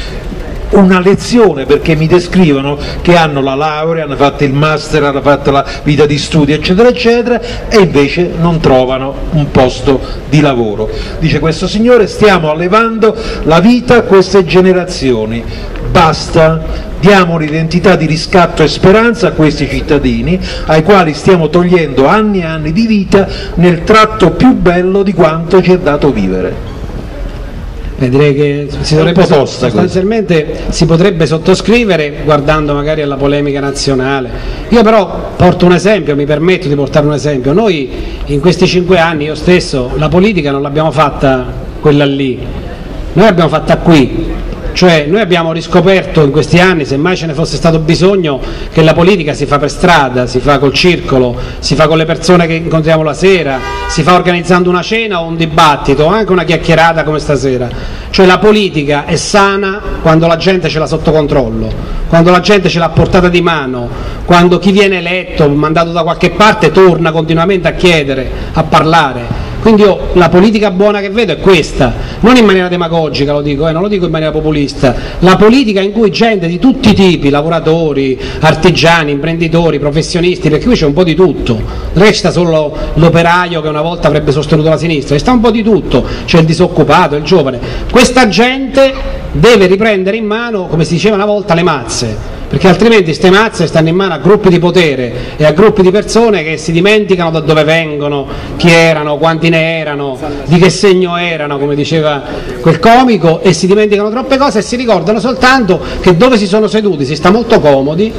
una lezione, perché mi descrivono che hanno la laurea, hanno fatto il master, hanno fatto la vita di studio, eccetera eccetera, e invece non trovano un posto di lavoro. Dice questo signore: stiamo allevando la vita a queste generazioni, basta, diamo un'identità di riscatto e speranza a questi cittadini ai quali stiamo togliendo anni e anni di vita nel tratto più bello di quanto ci è dato vivere. Beh, direi che si dovrebbe, sostanzialmente si potrebbe sottoscrivere guardando magari alla polemica nazionale. Io però porto un esempio, mi permetto di portare un esempio. Noi in questi cinque anni, io stesso, la politica non l'abbiamo fatta quella lì, noi l'abbiamo fatta qui. Cioè noi abbiamo riscoperto in questi anni, se mai ce ne fosse stato bisogno, che la politica si fa per strada, si fa col circolo, si fa con le persone che incontriamo la sera, si fa organizzando una cena o un dibattito, o anche una chiacchierata come stasera. Cioè la politica è sana quando la gente ce l'ha sotto controllo, quando la gente ce l'ha a portata di mano, quando chi viene eletto, mandato da qualche parte, torna continuamente a chiedere, a parlare. Quindi io la politica buona che vedo è questa, non in maniera demagogica lo dico, eh, non lo dico in maniera populista, la politica in cui gente di tutti i tipi, lavoratori, artigiani, imprenditori, professionisti, perché qui c'è un po' di tutto, resta solo l'operaio che una volta avrebbe sostenuto la sinistra, sta un po' di tutto, c'è il disoccupato, il giovane, questa gente deve riprendere in mano, come si diceva una volta, le mazze, perché altrimenti ste mazze stanno in mano a gruppi di potere e a gruppi di persone che si dimenticano da dove vengono, chi erano, quanti ne erano, di che segno erano, come diceva quel comico, e si dimenticano troppe cose e si ricordano soltanto che dove si sono seduti si sta molto comodi,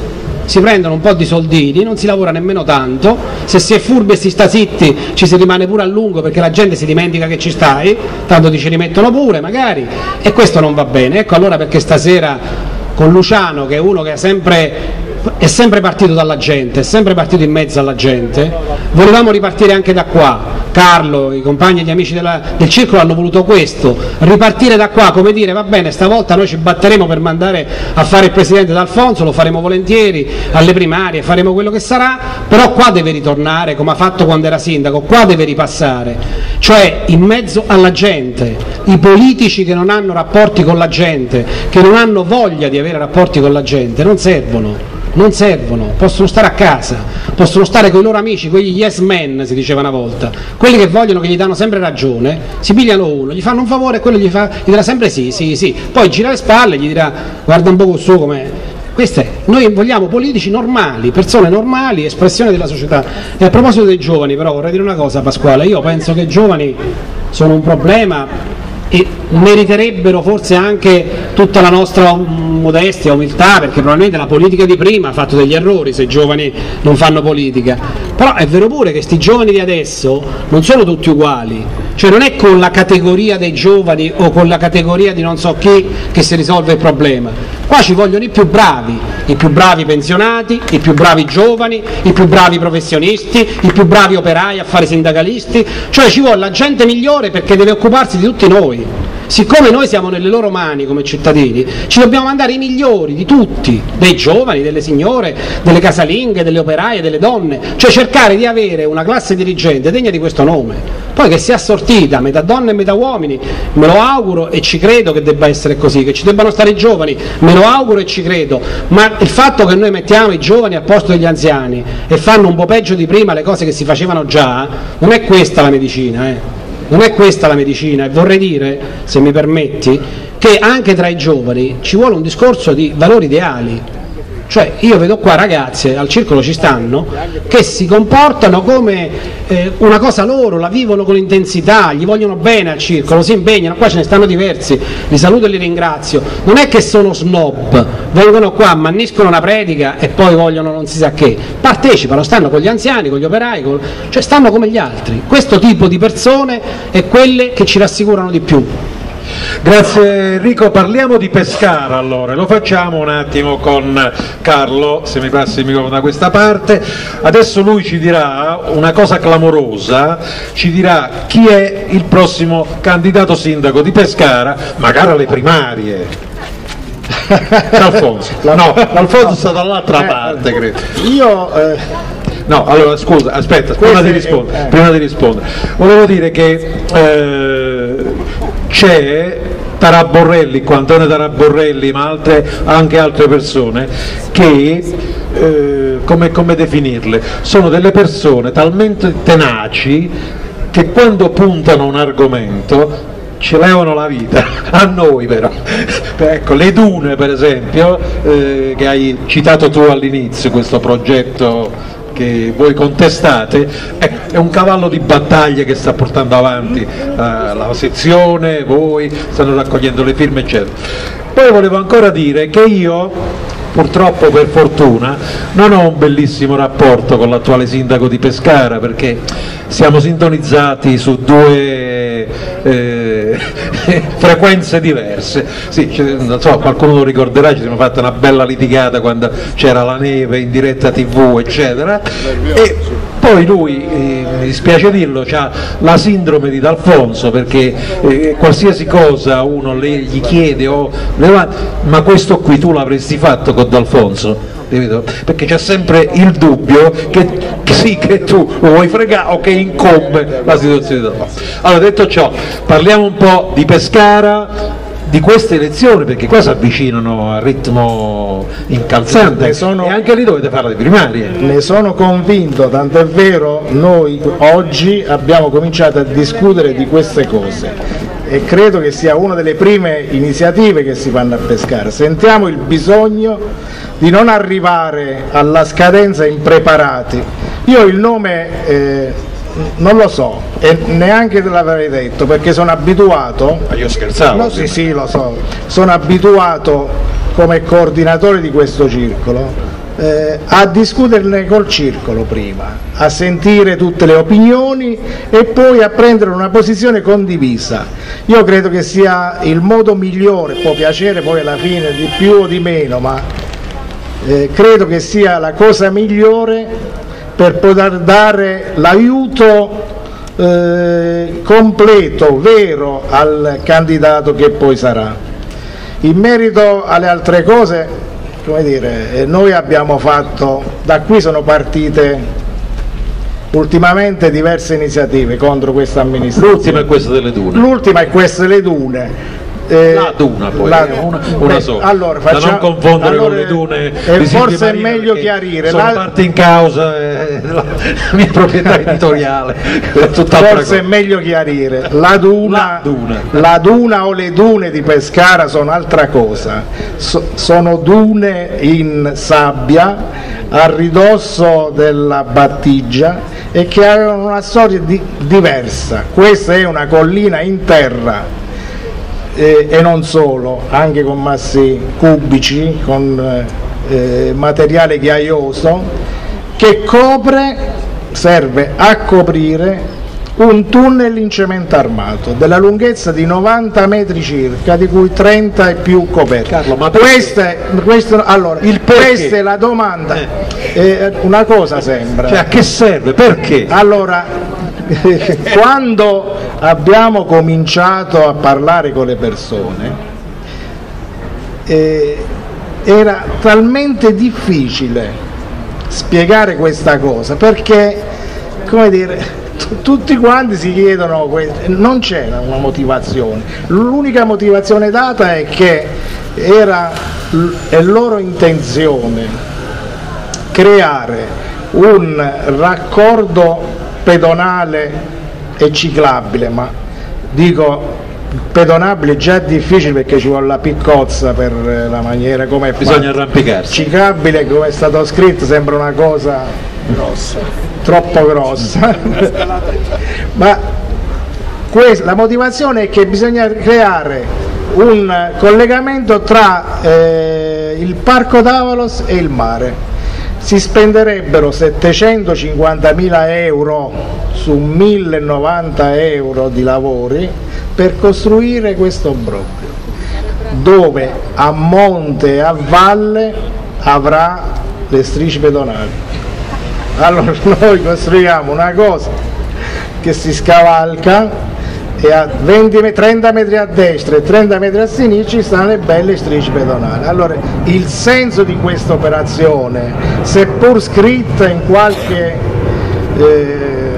si prendono un po' di soldini, non si lavora nemmeno tanto, se si è furbi e si sta zitti ci si rimane pure a lungo perché la gente si dimentica che ci stai, tanto ti ci rimettono pure magari, e questo non va bene. Ecco allora perché stasera con Luciano, che è uno che è sempre, è sempre partito dalla gente, è sempre partito in mezzo alla gente, volevamo ripartire anche da qua. Carlo, i compagni e gli amici della, del circolo hanno voluto questo, ripartire da qua, come dire va bene, stavolta noi ci batteremo per mandare a fare il presidente D'Alfonso, lo faremo volentieri alle primarie, faremo quello che sarà, però qua deve ritornare come ha fatto quando era sindaco, qua deve ripassare, cioè in mezzo alla gente. I politici che non hanno rapporti con la gente, che non hanno voglia di avere rapporti con la gente, non servono. Non servono, possono stare a casa, possono stare con i loro amici, quegli yes men si diceva una volta, quelli che vogliono, che gli danno sempre ragione, si pigliano uno, gli fanno un favore e quello gli, fa, gli dirà sempre sì, sì, sì, poi gira le spalle e gli dirà guarda un po' col suo com'è. Questo è, noi vogliamo politici normali, persone normali, espressione della società. E a proposito dei giovani però vorrei dire una cosa, Pasquale, io penso che i giovani sono un problema e meriterebbero forse anche tutta la nostra modestia, umiltà, perché probabilmente la politica di prima ha fatto degli errori se i giovani non fanno politica, però è vero pure che questi giovani di adesso non sono tutti uguali, cioè non è con la categoria dei giovani o con la categoria di non so chi che si risolve il problema, qua ci vogliono i più bravi, i più bravi pensionati, i più bravi giovani, i più bravi professionisti, i più bravi operai a fare sindacalisti, cioè ci vuole la gente migliore perché deve occuparsi di tutti noi. Siccome noi siamo nelle loro mani come cittadini, ci dobbiamo mandare i migliori di tutti, dei giovani, delle signore, delle casalinghe, delle operaie, delle donne, cioè cercare di avere una classe dirigente degna di questo nome, poi che sia assortita, metà donne e metà uomini, me lo auguro e ci credo che debba essere così, che ci debbano stare i giovani, me lo auguro e ci credo, ma il fatto che noi mettiamo i giovani al posto degli anziani e fanno un po' peggio di prima le cose che si facevano già, non è questa la medicina, eh. Non è questa la medicina, e vorrei dire, se mi permetti, che anche tra i giovani ci vuole un discorso di valori ideali. Cioè io vedo qua ragazze, al circolo ci stanno, che si comportano come eh, una cosa loro, la vivono con intensità, gli vogliono bene al circolo, si impegnano, qua ce ne stanno diversi, li saluto e li ringrazio. Non è che sono snob, vengono qua, ammanniscono una predica e poi vogliono non si sa che, partecipano, stanno con gli anziani, con gli operai, con... cioè stanno come gli altri. Questo tipo di persone è quelle che ci rassicurano di più. Grazie Enrico, parliamo di Pescara allora, lo facciamo un attimo con Carlo, se mi passi il microfono da questa parte. Adesso lui ci dirà una cosa clamorosa, ci dirà chi è il prossimo candidato sindaco di Pescara, magari alle primarie. D'Alfonso, no, D'Alfonso sta dall'altra parte credo. Io... Eh... No, allora scusa, aspetta, prima di rispondere, prima di rispondere. Volevo dire che eh, c'è Taraborrelli, Antonio Taraborrelli, ma altre, anche altre persone che, eh, come, come definirle, sono delle persone talmente tenaci che quando puntano un argomento ci levano la vita, a noi però. Ecco, le dune per esempio, eh, che hai citato tu all'inizio, questo progetto che voi contestate, è un cavallo di battaglia che sta portando avanti uh, la sezione, voi, stanno raccogliendo le firme eccetera. Poi volevo ancora dire che io, purtroppo per fortuna, non ho un bellissimo rapporto con l'attuale sindaco di Pescara, perché siamo sintonizzati su due eh, frequenze diverse. Sì, non so, qualcuno lo ricorderà, ci siamo fatti una bella litigata quando c'era la neve in diretta tivù eccetera, e poi lui, eh, mi dispiace dirlo, ha la sindrome di D'Alfonso, perché eh, qualsiasi cosa uno le, gli chiede o le va, ma questo qui tu l'avresti fatto con D'Alfonso? Perché c'è sempre il dubbio che, che sì, che tu lo vuoi fregare o che incombe la situazione di D'Alfonso. Allora, detto ciò, parliamo un po' di Pescara, di queste elezioni, perché qua si avvicinano a ritmo incalzante sono, e anche lì dovete fare le primarie. Ne sono convinto, tant'è vero, noi oggi abbiamo cominciato a discutere di queste cose e credo che sia una delle prime iniziative che si fanno a Pescara. Sentiamo il bisogno di non arrivare alla scadenza impreparati. Io il nome eh, non lo so e neanche te l'avrei detto, perché sono abituato. Ma io scherzavo. No, sì, sì, lo so. Sono abituato come coordinatore di questo circolo eh, a discuterne col circolo prima, a sentire tutte le opinioni e poi a prendere una posizione condivisa. Io credo che sia il modo migliore, può piacere poi alla fine di più o di meno, ma eh, credo che sia la cosa migliore per poter dare l'aiuto eh, completo, vero al candidato che poi sarà. In merito alle altre cose, come dire, noi abbiamo fatto, da qui sono partite ultimamente diverse iniziative contro questa amministrazione. L'ultima è questa delle dune. L'ultima è questa delle dune. Eh, la duna poi, la, una, una beh, sono, allora, facciamo, da non confondere allora, con le dune eh, di forse è Marina, meglio chiarire, sono la, parte in causa eh, la mia proprietà editoriale è forse è meglio chiarire, la duna, la duna la duna o le dune di Pescara sono altra cosa, so, sono dune in sabbia a ridosso della battigia e che avevano una storia di, diversa. Questa è una collina in terra Eh, e non solo, anche con massi cubici, con eh, materiale ghiaioso, che copre, serve a coprire un tunnel in cemento armato della lunghezza di novanta metri circa, di cui trenta è più coperto. Carlo, ma questa, è, questa, allora, il questa è la domanda, eh. eh, una cosa sembra. Cioè, a che serve? Perché? Allora, quando abbiamo cominciato a parlare con le persone eh, era talmente difficile spiegare questa cosa, perché, come dire, t- tutti quanti si chiedono, non c'era una motivazione, l'unica motivazione data è che era è loro intenzione creare un raccordo pedonale e ciclabile, ma dico pedonabile è già difficile perché ci vuole la piccozza per la maniera come è bisogna fatta. arrampicarsi. Ciclabile, come è stato scritto, sembra una cosa grossa, troppo grossa. Ma questa, la motivazione è che bisogna creare un collegamento tra eh, il Parco d'Avalos e il mare. Si spenderebbero settecentocinquantamila euro su mille novanta euro di lavori per costruire questo obbrobrio, dove a monte e a valle avrà le strisce pedonali. Allora noi costruiamo una cosa che si scavalca e a venti, trenta metri a destra e trenta metri a sinistra ci stanno le belle strisce pedonali. Allora il senso di questa operazione, seppur scritta in qualche eh,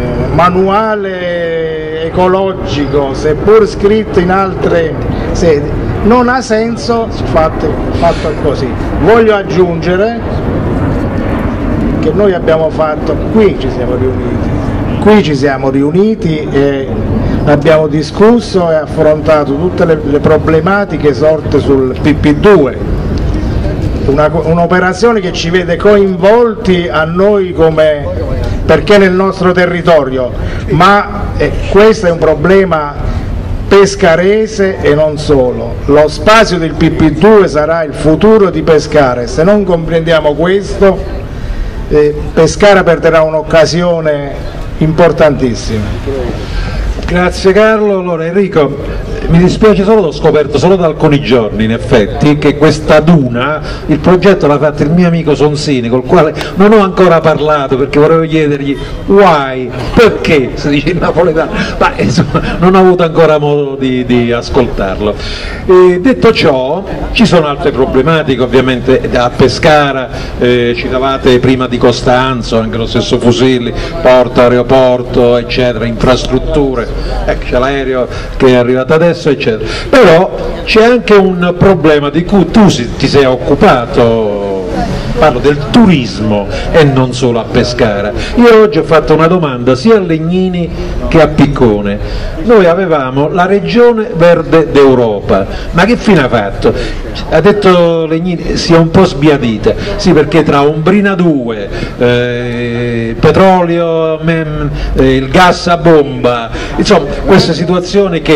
manuale ecologico, seppur scritta in altre sedi, non ha senso fatto, fatto così. Voglio aggiungere che noi abbiamo fatto, qui ci siamo riuniti, qui ci siamo riuniti e abbiamo discusso e affrontato tutte le, le problematiche sorte sul P P due, una, un'operazione che ci vede coinvolti a noi come, perché nel nostro territorio, ma eh, questo è un problema pescarese e non solo. Lo spazio del P P due sarà il futuro di Pescara, se non comprendiamo questo eh, Pescara perderà un'occasione importantissima. Grazie Carlo. Allora Enrico, mi dispiace solo, l'ho scoperto solo da alcuni giorni in effetti, che questa duna, il progetto l'ha fatto il mio amico Sonsini, col quale non ho ancora parlato perché volevo chiedergli why, perché, si dice in napoletano, ma insomma non ho avuto ancora modo di, di ascoltarlo. E detto ciò, ci sono altre problematiche ovviamente a Pescara, eh, citavate prima di Costanzo, anche lo stesso Fusilli, porto, aeroporto, eccetera, infrastrutture, ecco, c'è l'aereo che è arrivato adesso, eccetera. Però c'è anche un problema di cui tu ti sei occupato, parlo del turismo e non solo a Pescara. Io oggi ho fatto una domanda sia a Legnini che a Piccone. Noi avevamo la regione verde d'Europa, ma che fine ha fatto? Ha detto Legnini, si è un po' sbiadita, sì, perché tra Ombrina due, eh, petrolio, mem, eh, il gas a bomba, insomma queste situazioni che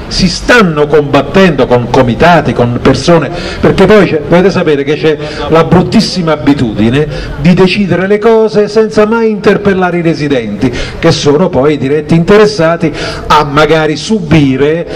si stanno combattendo con comitati, con persone, perché poi dovete sapere che c'è la bruttissima abitudine di decidere le cose senza mai interpellare i residenti, che sono poi i diretti interessati a magari subire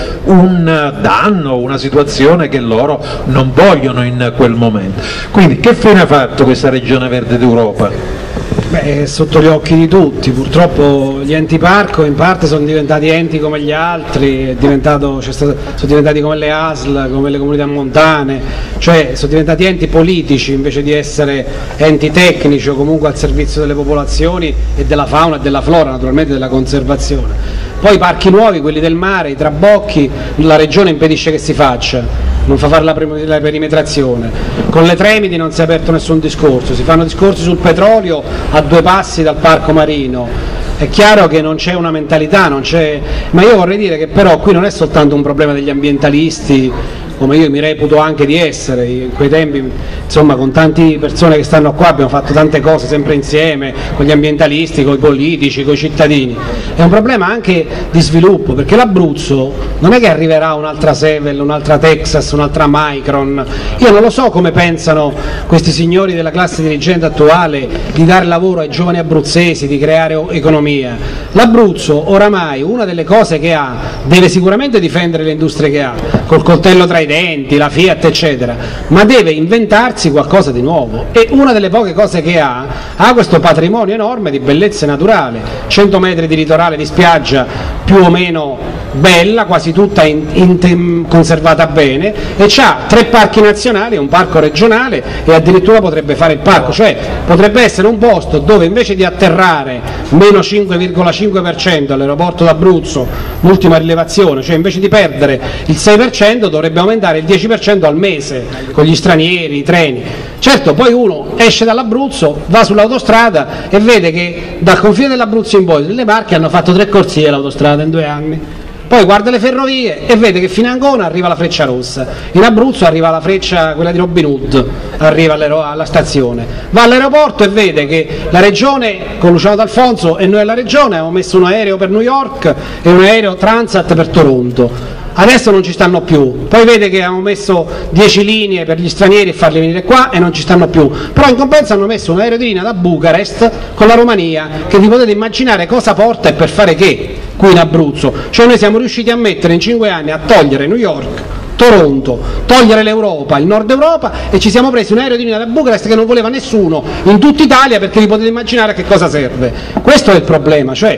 un danno, una situazione che loro non vogliono in quel momento. Quindi che fine ha fatto questa Regione Verde d'Europa? Beh, è sotto gli occhi di tutti, purtroppo gli enti parco in parte sono diventati enti come gli altri, è diventato, cioè, sono diventati come le A S L, come le comunità montane, cioè sono diventati enti politici invece di essere enti tecnici o comunque al servizio delle popolazioni e della fauna e della flora, naturalmente della conservazione. Poi i parchi nuovi, quelli del mare, i trabocchi, la Regione impedisce che si faccia, non fa fare la, la perimetrazione. Con le Tremiti non si è aperto nessun discorso, si fanno discorsi sul petrolio a due passi dal parco marino. È chiaro che non c'è una mentalità, non c'è... ma io vorrei dire che però qui non è soltanto un problema degli ambientalisti, come io mi reputo anche di essere, in quei tempi insomma con tante persone che stanno qua abbiamo fatto tante cose sempre insieme, con gli ambientalisti, con i politici, con i cittadini, è un problema anche di sviluppo, perché l'Abruzzo non è che arriverà un'altra Sevel, un'altra Texas, un'altra Micron, io non lo so come pensano questi signori della classe dirigente attuale di dare lavoro ai giovani abruzzesi, di creare economia. L'Abruzzo oramai una delle cose che ha, deve sicuramente difendere le industrie che ha, col coltello tra i denti, la Fiat eccetera, ma deve inventarsi qualcosa di nuovo, e una delle poche cose che ha, ha questo patrimonio enorme di bellezze naturali, cento metri di litorale di spiaggia più o meno bella, quasi tutta in, in, conservata bene, e c'ha tre parchi nazionali e un parco regionale, e addirittura potrebbe fare il parco, cioè potrebbe essere un posto dove invece di atterrare meno cinque virgola cinque per cento all'aeroporto d'Abruzzo, l'ultima rilevazione, cioè invece di perdere il sei per cento dovrebbe aumentare il dieci per cento al mese con gli stranieri, i treni. Certo, poi uno esce dall'Abruzzo, va sull'autostrada e vede che dal confine dell'Abruzzo in poi le Marche hanno fatto tre corsie l'autostrada in due anni. Poi guarda le ferrovie e vede che fino a Ancona arriva la Freccia Rossa, in Abruzzo arriva la freccia, quella di Robin Hood, arriva alla stazione, va all'aeroporto e vede che la regione con Luciano D'Alfonso e noi alla regione abbiamo messo un aereo per New York e un aereo Transat per Toronto. Adesso non ci stanno più, poi vede che hanno messo dieci linee per gli stranieri e farli venire qua e non ci stanno più, però in compenso hanno messo un aereo di linea da Bucarest con la Romania, che vi potete immaginare cosa porta e per fare che qui in Abruzzo, cioè noi siamo riusciti a mettere in cinque anni a togliere New York, Toronto, togliere l'Europa, il Nord Europa, e ci siamo presi un aereo di linea da Bucarest che non voleva nessuno in tutta Italia, perché vi potete immaginare a che cosa serve. Questo è il problema, cioè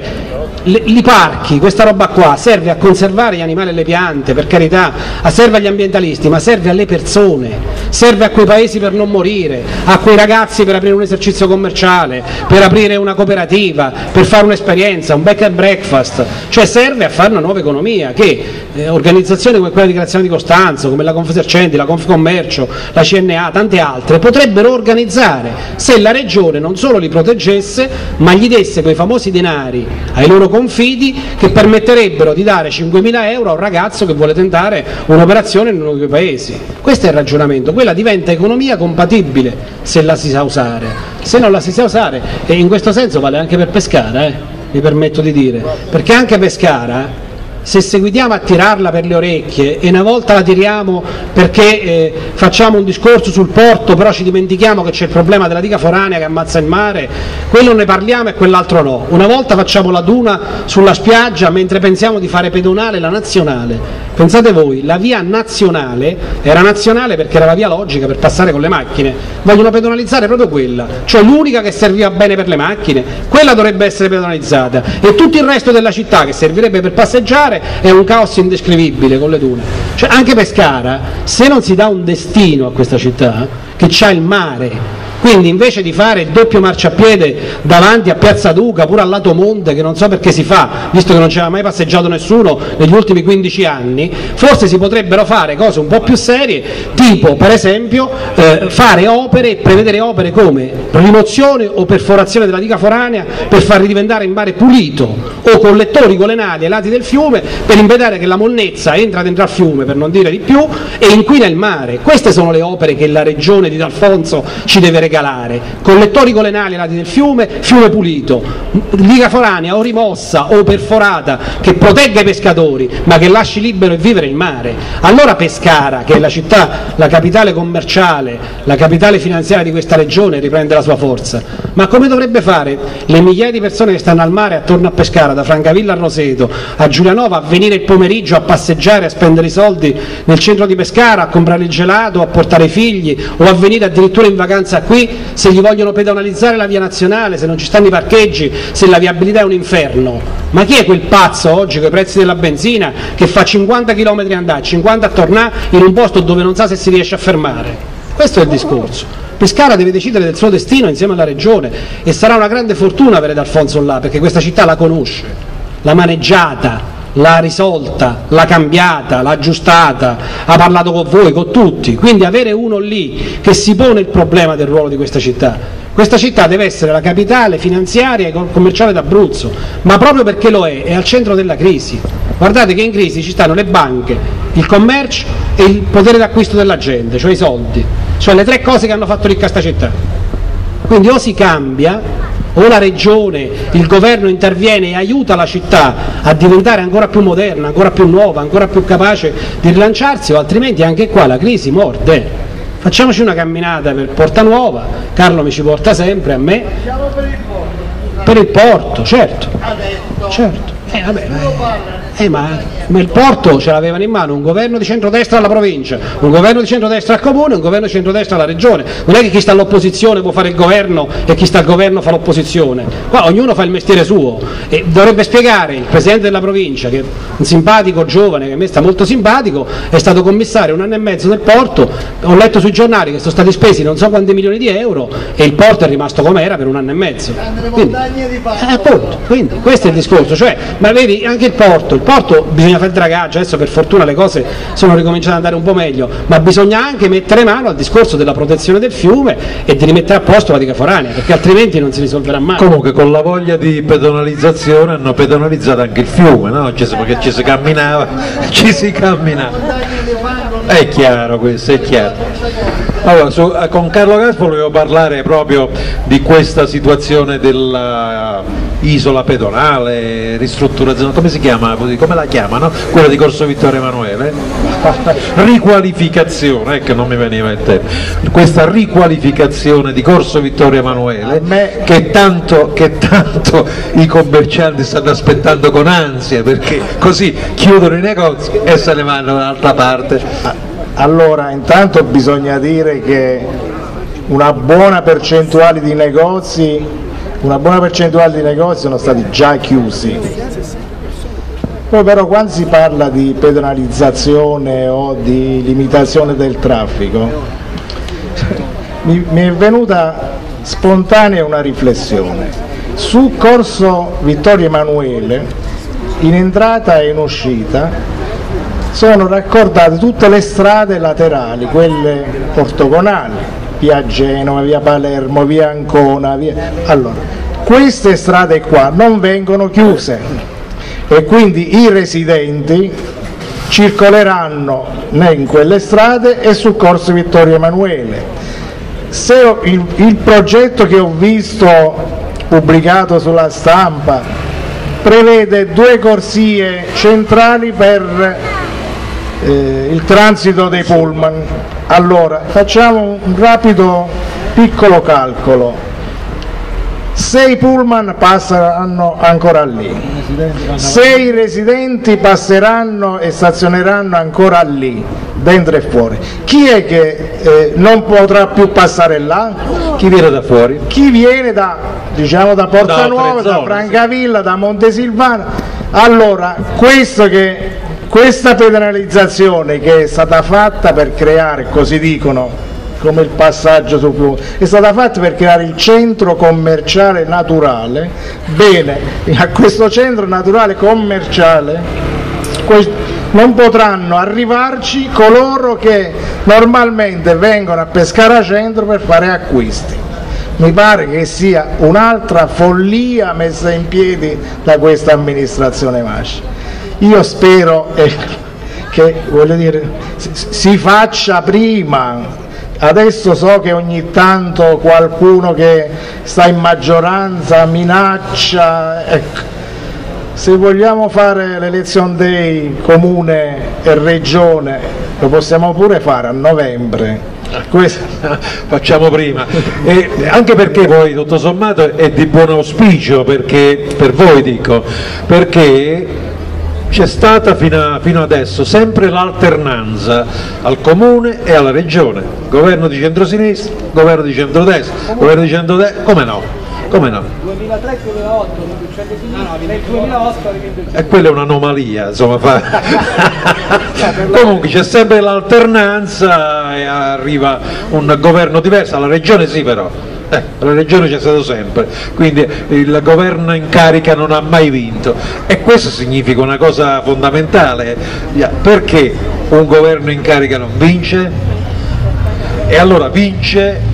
i parchi, questa roba qua serve a conservare gli animali e le piante, per carità, serve agli ambientalisti, ma serve alle persone, serve a quei paesi per non morire, a quei ragazzi per aprire un esercizio commerciale, per aprire una cooperativa, per fare un'esperienza, un bed and breakfast, cioè serve a fare una nuova economia che eh, organizzazioni come quella di Graziano di Costanzo, come la Confesercenti, la Confcommercio, la C N A, tante altre potrebbero organizzare se la regione non solo li proteggesse, ma gli desse quei famosi denari ai loro confidi che permetterebbero di dare cinquemila euro a un ragazzo che vuole tentare un'operazione in uno dei paesi. Questo è il ragionamento, quella diventa economia compatibile se la si sa usare, se non la si sa usare, e in questo senso vale anche per Pescara, eh, mi permetto di dire, perché anche Pescara, se seguitiamo a tirarla per le orecchie e una volta la tiriamo perché eh, facciamo un discorso sul porto, però ci dimentichiamo che c'è il problema della diga foranea che ammazza il mare, quello ne parliamo e quell'altro no. Una volta facciamo la duna sulla spiaggia mentre pensiamo di fare pedonale la nazionale. Pensate voi, la via nazionale era nazionale perché era la via logica per passare con le macchine, vogliono pedonalizzare proprio quella, cioè l'unica che serviva bene per le macchine, quella dovrebbe essere pedonalizzata, e tutto il resto della città che servirebbe per passeggiare è un caos indescrivibile con le dune. Cioè anche Pescara, se non si dà un destino a questa città che c'ha il mare, quindi invece di fare il doppio marciapiede davanti a Piazza Duca, pure al lato Monte, che non so perché si fa, visto che non c'era mai passeggiato nessuno negli ultimi quindici anni, forse si potrebbero fare cose un po' più serie, tipo per esempio eh, fare opere, prevedere opere come rimozione o perforazione della diga foranea per far ridiventare il mare pulito, o collettori golenali ai lati del fiume per impedire che la monnezza entra dentro al fiume, per non dire di più, e inquina il mare. Queste sono le opere che la regione di D'Alfonso ci deve regalare. regalare, collettori golenali lati del fiume, fiume pulito, diga foranea o rimossa o perforata che protegga i pescatori ma che lasci libero e vivere il mare. Allora Pescara, che è la città, la capitale commerciale, la capitale finanziaria di questa regione, riprende la sua forza. Ma come dovrebbe fare le migliaia di persone che stanno al mare attorno a Pescara, da Francavilla a Roseto, a Giulianova, a venire il pomeriggio a passeggiare, a spendere i soldi nel centro di Pescara, a comprare il gelato, a portare i figli o a venire addirittura in vacanza qui, se gli vogliono pedonalizzare la via nazionale, se non ci stanno i parcheggi, se la viabilità è un inferno? Ma chi è quel pazzo oggi con i prezzi della benzina che fa cinquanta chilometri andare, cinquanta a tornare in un posto dove non sa se si riesce a fermare? Questo è il discorso. Pescara deve decidere del suo destino insieme alla regione e sarà una grande fortuna avere D'Alfonso là, perché questa città la conosce, l'ha maneggiata, l'ha risolta, l'ha cambiata, l'ha aggiustata, ha parlato con voi, con tutti, quindi avere uno lì che si pone il problema del ruolo di questa città. Questa città deve essere la capitale finanziaria e commerciale d'Abruzzo, ma proprio perché lo è, è al centro della crisi. Guardate che in crisi ci stanno le banche, il commercio e il potere d'acquisto della gente, cioè i soldi, cioè le tre cose che hanno fatto ricca sta città. Quindi o si cambia, o la regione, il governo interviene e aiuta la città a diventare ancora più moderna, ancora più nuova, ancora più capace di rilanciarsi, o altrimenti anche qua la crisi morde. Facciamoci una camminata per Porta Nuova, Carlo mi ci porta sempre, a me, per il porto, certo, certo. Eh, vabbè, eh, ma, ma il porto ce l'avevano in mano un governo di centrodestra alla provincia, un governo di centrodestra al comune, un governo di centrodestra alla regione. Non è che chi sta all'opposizione può fare il governo e chi sta al governo fa l'opposizione. Qua ognuno fa il mestiere suo e dovrebbe spiegare il presidente della provincia, che è un simpatico giovane, che a me sta molto simpatico, è stato commissario un anno e mezzo del porto. Ho letto sui giornali che sono stati spesi non so quanti milioni di euro e il porto è rimasto com'era per un anno e mezzo. Quindi, eh, appunto, quindi questo è il discorso, cioè, ma vedi anche il porto, il porto bisogna fare il dragaggio, adesso per fortuna le cose sono ricominciate ad andare un po' meglio, ma bisogna anche mettere mano al discorso della protezione del fiume e di rimettere a posto la diga foranea, perché altrimenti non si risolverà mai. Comunque con la voglia di pedonalizzazione hanno pedonalizzato anche il fiume, no? Cioè, perché ci si camminava, ci si camminava. È chiaro questo, è chiaro. Allora, su, con Carlo Gaspo volevo parlare proprio di questa situazione dell'isola pedonale, ristrutturazione, come si chiama, come la chiamano? Quella di Corso Vittorio Emanuele? Riqualificazione, ecco, non mi veniva in tempo. Questa riqualificazione di Corso Vittorio Emanuele che tanto, che tanto i commercianti stanno aspettando con ansia, perché così chiudono i negozi e se ne vanno dall'altra parte. Allora, intanto bisogna dire che una buona percentuale di negozi, una buona percentuale di negozi sono stati già chiusi. Poi però quando si parla di pedonalizzazione o di limitazione del traffico, mi, mi è venuta spontanea una riflessione. Su Corso Vittorio Emanuele, in entrata e in uscita, sono raccordate tutte le strade laterali, quelle ortogonali, via Genova, via Palermo, via Ancona, via... Allora, queste strade qua non vengono chiuse e quindi i residenti circoleranno in quelle strade e su Corso Vittorio Emanuele. Se il, il progetto che ho visto pubblicato sulla stampa prevede due corsie centrali per Eh, il transito dei pullman. Allora facciamo un rapido piccolo calcolo: se i pullman passeranno ancora lì, se i residenti passeranno e stazioneranno ancora lì, dentro e fuori, chi è che eh, non potrà più passare là? Chi viene da fuori? Chi viene da, diciamo, da Porta da Nuova, da Francavilla, da Montesilvano. Allora, questo che Questa pedonalizzazione che è stata fatta per creare, così dicono, come il passaggio su più, è stata fatta per creare il centro commerciale naturale. Bene, a questo centro naturale commerciale non potranno arrivarci coloro che normalmente vengono a Pescara Centro per fare acquisti. Mi pare che sia un'altra follia messa in piedi da questa amministrazione Masci. Io spero eh, che, voglio dire, si faccia prima, adesso so che ogni tanto qualcuno che sta in maggioranza minaccia, ecco, se vogliamo fare l'elezione dei comune e regione lo possiamo pure fare a novembre. Questo facciamo prima, e anche perché poi tutto sommato è di buon auspicio, perché, per voi dico, perché c'è stata fino, a, fino adesso sempre l'alternanza al comune e alla regione, governo di centrosinistra, governo di centrodestra, governo di centrodestra, come no? Come no? duemilatré duemilaotto, nel duemilaotto e quella è un'anomalia, insomma. Fa... Comunque c'è sempre l'alternanza e arriva un governo diverso, alla regione sì però, eh, alla regione c'è stato sempre, quindi il governo in carica non ha mai vinto e questo significa una cosa fondamentale, perché un governo in carica non vince? E allora vince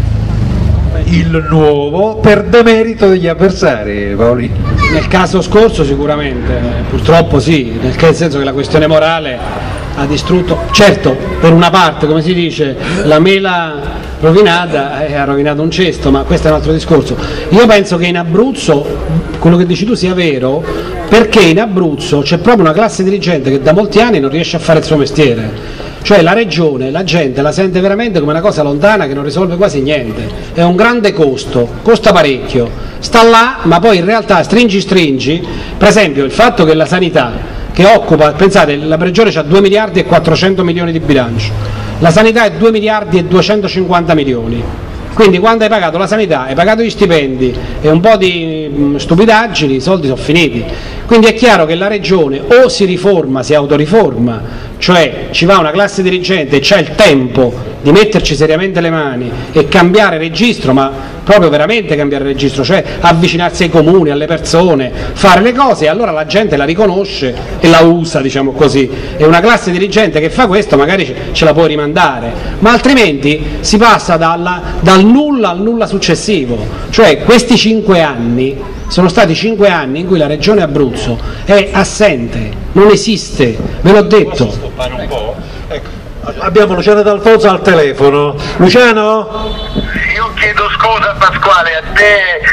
il nuovo per demerito degli avversari, Paolino. Nel caso scorso sicuramente, eh, purtroppo sì, nel senso che la questione morale ha distrutto, certo per una parte come si dice la mela rovinata eh, ha rovinato un cesto, ma questo è un altro discorso. Io penso che in Abruzzo, quello che dici tu sia vero, perché in Abruzzo c'è proprio una classe dirigente che da molti anni non riesce a fare il suo mestiere. Cioè la regione, la gente la sente veramente come una cosa lontana che non risolve quasi niente, è un grande costo, costa parecchio, sta là ma poi in realtà stringi stringi, per esempio il fatto che la sanità che occupa, pensate la regione ha due miliardi e quattrocento milioni di bilancio, la sanità è due miliardi e duecentocinquanta milioni, quindi quando hai pagato la sanità, hai pagato gli stipendi e un po' di mh, stupidaggini, i soldi sono finiti, quindi è chiaro che la regione o si riforma, si autoriforma, cioè ci va una classe dirigente e c'è il tempo di metterci seriamente le mani e cambiare registro, ma proprio veramente cambiare registro, cioè avvicinarsi ai comuni, alle persone, fare le cose, e allora la gente la riconosce e la usa, diciamo così, e una classe dirigente che fa questo magari ce la può rimandare, ma altrimenti si passa dalla, dal nulla al nulla successivo, cioè questi cinque anni sono stati cinque anni in cui la regione Abruzzo è assente, non esiste, ve l'ho detto. Posso stoppare un po'? Ecco. Abbiamo Luciano D'Alfonso al telefono. Luciano? Io chiedo scusa Pasquale, a te,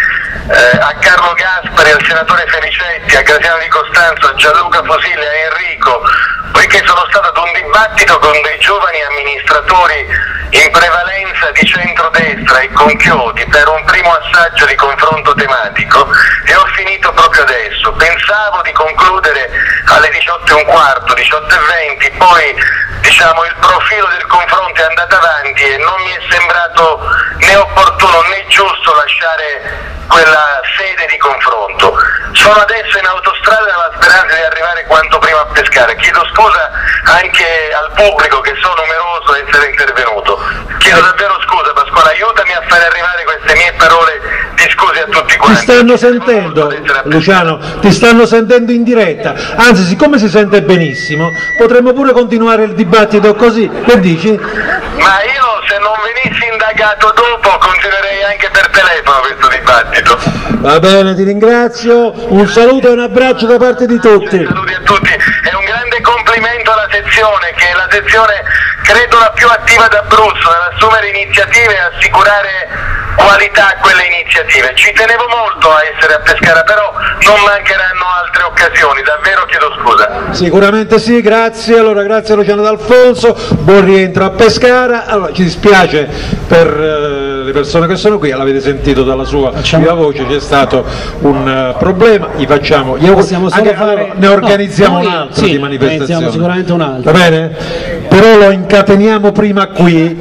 eh, a Carlo Gaspari, al senatore Felicetti, a Graziano Di Costanzo, a Gianluca Fosile, a Enrico, poiché sono stato ad un dibattito con dei giovani amministratori in prevalenza di centrodestra e con Chiodi per un primo assaggio di confronto tematico e ho finito proprio adesso. Pensavo di concludere alle diciotto e un quarto, diciotto e venti, poi diciamo il profilo del confronto è andato avanti e non mi è sembrato né opportuno né giusto lasciare quella sede di confronto. Sono adesso in autostrada nella speranza di arrivare quanto prima a pescare. Chiedo scusa anche al pubblico che so numeroso essere intervenuto. Chiedo davvero scusa Pasquale, aiutami a fare arrivare queste mie parole di scuse a tutti quanti. Ti stanno sentendo, Luciano, ti stanno sentendo in diretta, anzi siccome si sente benissimo potremmo pure continuare il dibattito così, che dici? Ma io se non venissi indagato dopo continuerei anche per telefono questo dibattito. Va bene, ti ringrazio, un saluto e un abbraccio da parte di tutti. Saluti a tutti e un grande complimento alla sezione, che è la sezione credo la più attiva d'Abruzzo nell'assumere iniziative e assicurare qualità a quelle iniziative. Ci tenevo molto a essere a Pescara, però non mancheranno altre occasioni, davvero chiedo scusa. Sicuramente sì, grazie, allora grazie a Luciano D'Alfonso, buon rientro a Pescara. Allora ci dispiace per uh, le persone che sono qui, l'avete sentito dalla sua viva voce, c'è stato un uh, problema, gli facciamo, gli possiamo solo anche, fare... allora, ne organizziamo no, un altro sì, di manifestazione, sicuramente un altro. Va bene? Però lo incateniamo prima qui.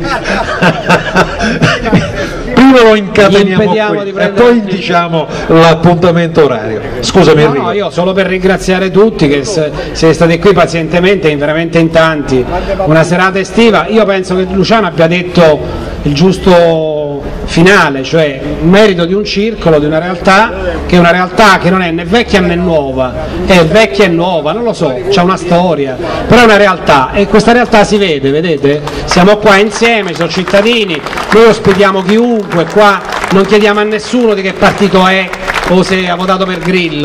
Prima lo incateniamo qui e poi diciamo l'appuntamento orario. Scusami no, Enrico. No, io solo per ringraziare tutti che siete stati qui pazientemente, veramente in tanti, una serata estiva. Io penso che Luciano abbia detto il giusto finale, cioè il merito di un circolo, di una realtà che è una realtà che non è né vecchia né nuova, è vecchia e nuova, non lo so, c'è una storia, però è una realtà e questa realtà si vede, vedete? Siamo qua insieme, sono cittadini, noi ospitiamo chiunque, qua non chiediamo a nessuno di che partito è o se ha votato per Grillo,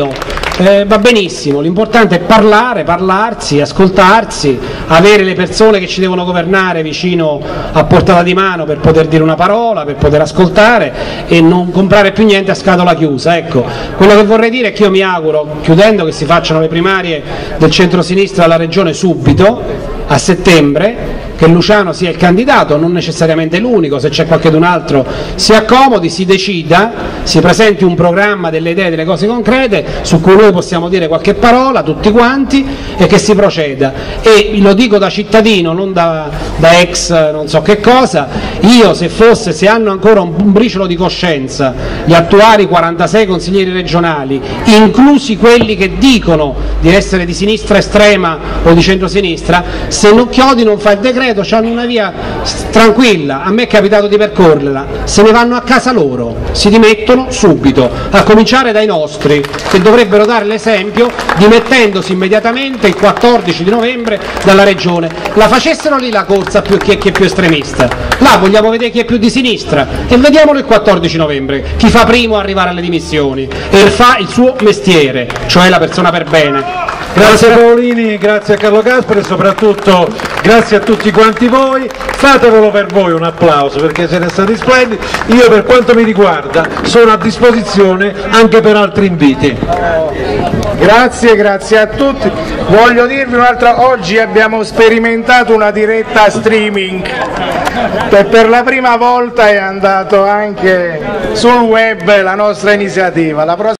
eh, va benissimo, l'importante è parlare, parlarsi, ascoltarsi, avere le persone che ci devono governare vicino a portata di mano per poter dire una parola, per poter ascoltare e non comprare più niente a scatola chiusa. Ecco, quello che vorrei dire è che io mi auguro, chiudendo, che si facciano le primarie del centro-sinistra alla Regione subito, a settembre, che Luciano sia il candidato, non necessariamente l'unico, se c'è qualcun altro si accomodi, si decida, si presenti un programma, delle idee, delle cose concrete su cui noi possiamo dire qualche parola tutti quanti e che si proceda. E lo dico da cittadino, non da, da ex non so che cosa, io se fosse, se hanno ancora un, un briciolo di coscienza gli attuali quarantasei consiglieri regionali, inclusi quelli che dicono di essere di sinistra estrema o di centrosinistra, se non Chiodi non fa il decreto, hanno una via tranquilla, a me è capitato di percorrerla, se ne vanno a casa loro, si dimettono subito, a cominciare dai nostri, che dovrebbero dare l'esempio dimettendosi immediatamente il quattordici di novembre dalla Regione. La facessero lì la corsa più chi è, chi è più estremista, là vogliamo vedere chi è più di sinistra e vediamolo il quattordici novembre, chi fa primo a arrivare alle dimissioni e fa il suo mestiere, cioè la persona per bene. Grazie a Paolini, grazie a Carlo Gaspari e soprattutto grazie a tutti quanti voi. Fatevelo per voi un applauso perché siete stati splendidi. Io per quanto mi riguarda sono a disposizione anche per altri inviti. Grazie, grazie a tutti. Voglio dirvi un'altra, oggi abbiamo sperimentato una diretta streaming e per la prima volta è andato anche sul web la nostra iniziativa. La